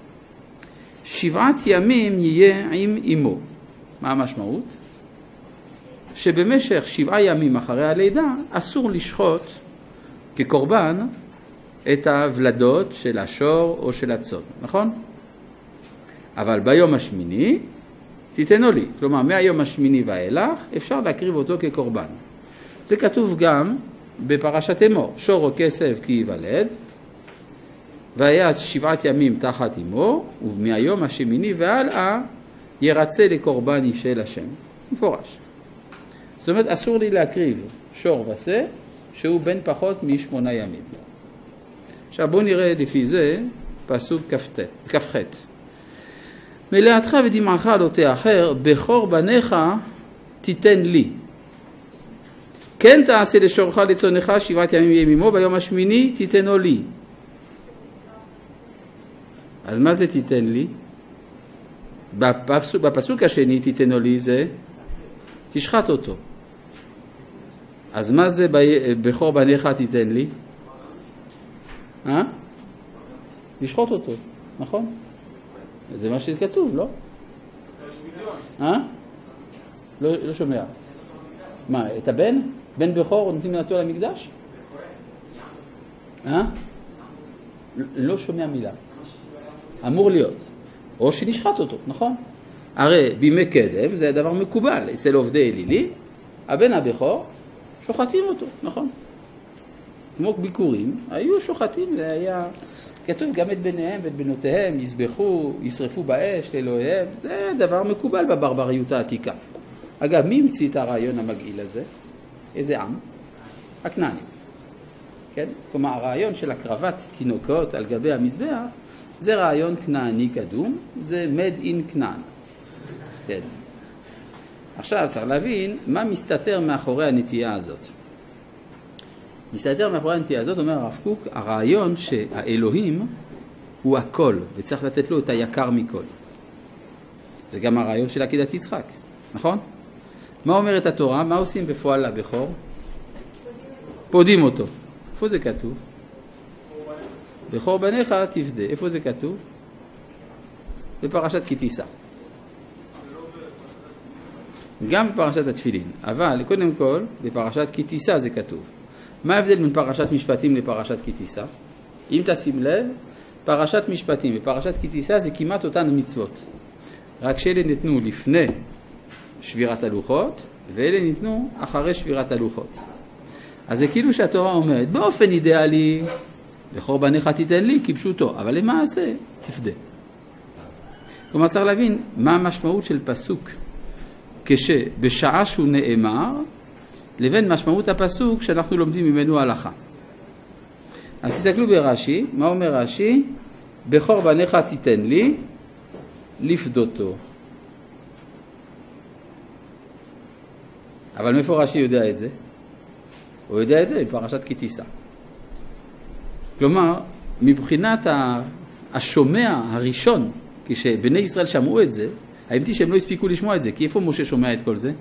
7 ימים יהיה עם אמו. מה המשמעות? שבמשך 7 ימים אחרי הלידה אסור לשחוט כקורבן את הוולדות של השור או של הצון, נכון? אבל ביום השמיני תיתנו לי. כלומר, מהיום השמיני ואילך אפשר להקריב אותו כקורבן. זה כתוב גם בפרשת אמור. שור או כסף כי ייוולד, והיה 7 ימים תחת אמו, ומהיום השמיני והלאה ירצה לקורבן ישל השם. מפורש. זאת אומרת, אסור לי להקריב שור ושה, שהוא בן פחות מ8 ימים. עכשיו בואו נראה לפי זה פסוק כ"ח. מלאתך ודמעך לא תאחר, בכור בניך תיתן לי. כן תעשה לשורך לצונך 7 ימים יהיה עמו, ביום השמיני תיתנו לי. אז מה זה תיתן לי? בפסוק השני תיתנו לי זה תשחט אותו. אז מה זה בכור בניך תיתן לי? לשחוט אותו, נכון? זה מה שכתוב, לא? לא שומע. מה, את הבן? בן בכור נותנים לתו למקדש? לא שומע מילה. אמור להיות. או שנשחט אותו, נכון? הרי בימי קדם זה דבר מקובל. אצל עובדי אלילי, הבן הבכור שוחטים אותו, נכון? כמו ביקורים, היו שוחטים, זה היה כתוב גם את בניהם ואת בנותיהם, יסבחו, ישרפו באש לאלוהיהם, זה דבר מקובל בברבריות העתיקה. אגב, מי המציא את הרעיון המגעיל הזה? איזה עם? הכנענים. כן? כלומר, הרעיון של הקרבת תינוקות על גבי המזבח, זה רעיון כנעני קדום, זה made in כנען. כן. עכשיו צריך להבין מה מסתתר מאחורי הנטייה הזאת. מסתתר מאחורי הנטייה הזאת, אומר הרב קוק, הרעיון שהאלוהים הוא הכל, וצריך לתת לו את היקר מכל. זה גם הרעיון של עקידת יצחק, נכון? מה אומרת התורה? מה עושים בפועל לבכור? פודים אותו. איפה זה כתוב? בכור בניך תפדה. איפה זה כתוב? בפרשת כי תישא. גם בפרשת התפילין. אבל קודם כל, בפרשת כי תישא זה כתוב. מה ההבדל בין פרשת משפטים לפרשת כי תישא? אם תשים לב, פרשת משפטים ופרשת כי תישא זה כמעט אותן מצוות. רק שאלה ניתנו לפני שבירת הלוחות, ואלה ניתנו אחרי שבירת הלוחות. אז זה כאילו שהתורה אומרת, באופן אידיאלי, בכור בניך תיתן לי, כפשוטו, אבל למעשה, תפדה. כלומר, צריך להבין מה המשמעות של פסוק, כשבשעה שהוא נאמר, לבין משמעות הפסוק שאנחנו לומדים ממנו הלכה. אז תסתכלו ברש"י, מה אומר רש"י? בכור בניך תיתן לי, לפדותו. אבל מאיפה רש"י יודע את זה? הוא יודע את זה בפרשת כי תישא. כלומר, מבחינת השומע הראשון, כשבני ישראל שמעו את זה, האמת שהם לא הספיקו לשמוע את זה, כי איפה משה שומע את כל זה?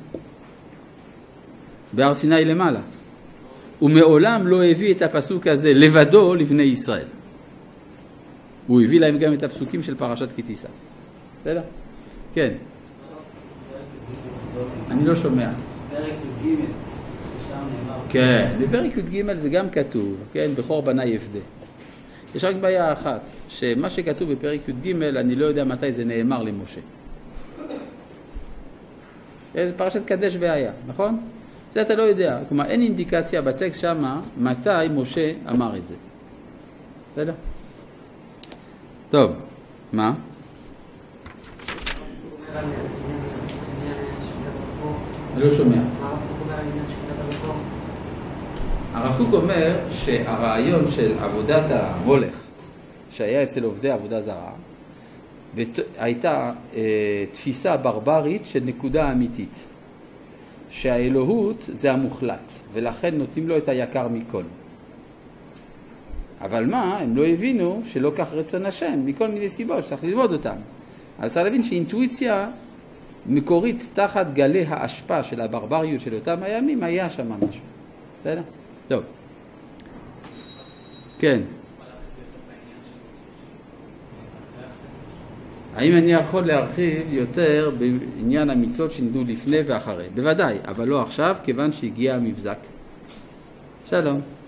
בהר סיני למעלה. הוא מעולם לא הביא את הפסוק הזה לבדו לבני ישראל. הוא הביא להם גם את הפסוקים של פרשת כי תישא. בסדר? כן. אני לא שומע. פרק י"ג, שם נאמר. כן, בפרק י"ג זה גם כתוב, כן, בכור בני יפדה. יש רק בעיה אחת, שמה שכתוב בפרק י"ג, אני לא יודע מתי זה נאמר למשה. זה פרשת קדש והיה, נכון? זה אתה לא יודע, כלומר אין אינדיקציה בטקסט שמה מתי משה אמר את זה. בסדר? טוב, מה? אני לא שומע. הרב קוק אומר שהרעיון של עבודת המולך שהיה אצל עובדי עבודה זרה הייתה תפיסה ברברית של נקודה אמיתית, שהאלוהות זה המוחלט ולכן נותנים לו את היקר מכל. אבל מה? הם לא הבינו שלא כך רצון השם מכל מיני סיבות שצריך ללמוד אותם. אז צריך להבין שאינטואיציה מקורית תחת גלי ההשפעה של הברבריות של אותם הימים היה שם משהו. בסדר? טוב. כן. האם אני יכול להרחיב יותר בעניין המצוות שניתנו לפני ואחרי? בוודאי, אבל לא עכשיו, כיוון שהגיע המבזק. שלום.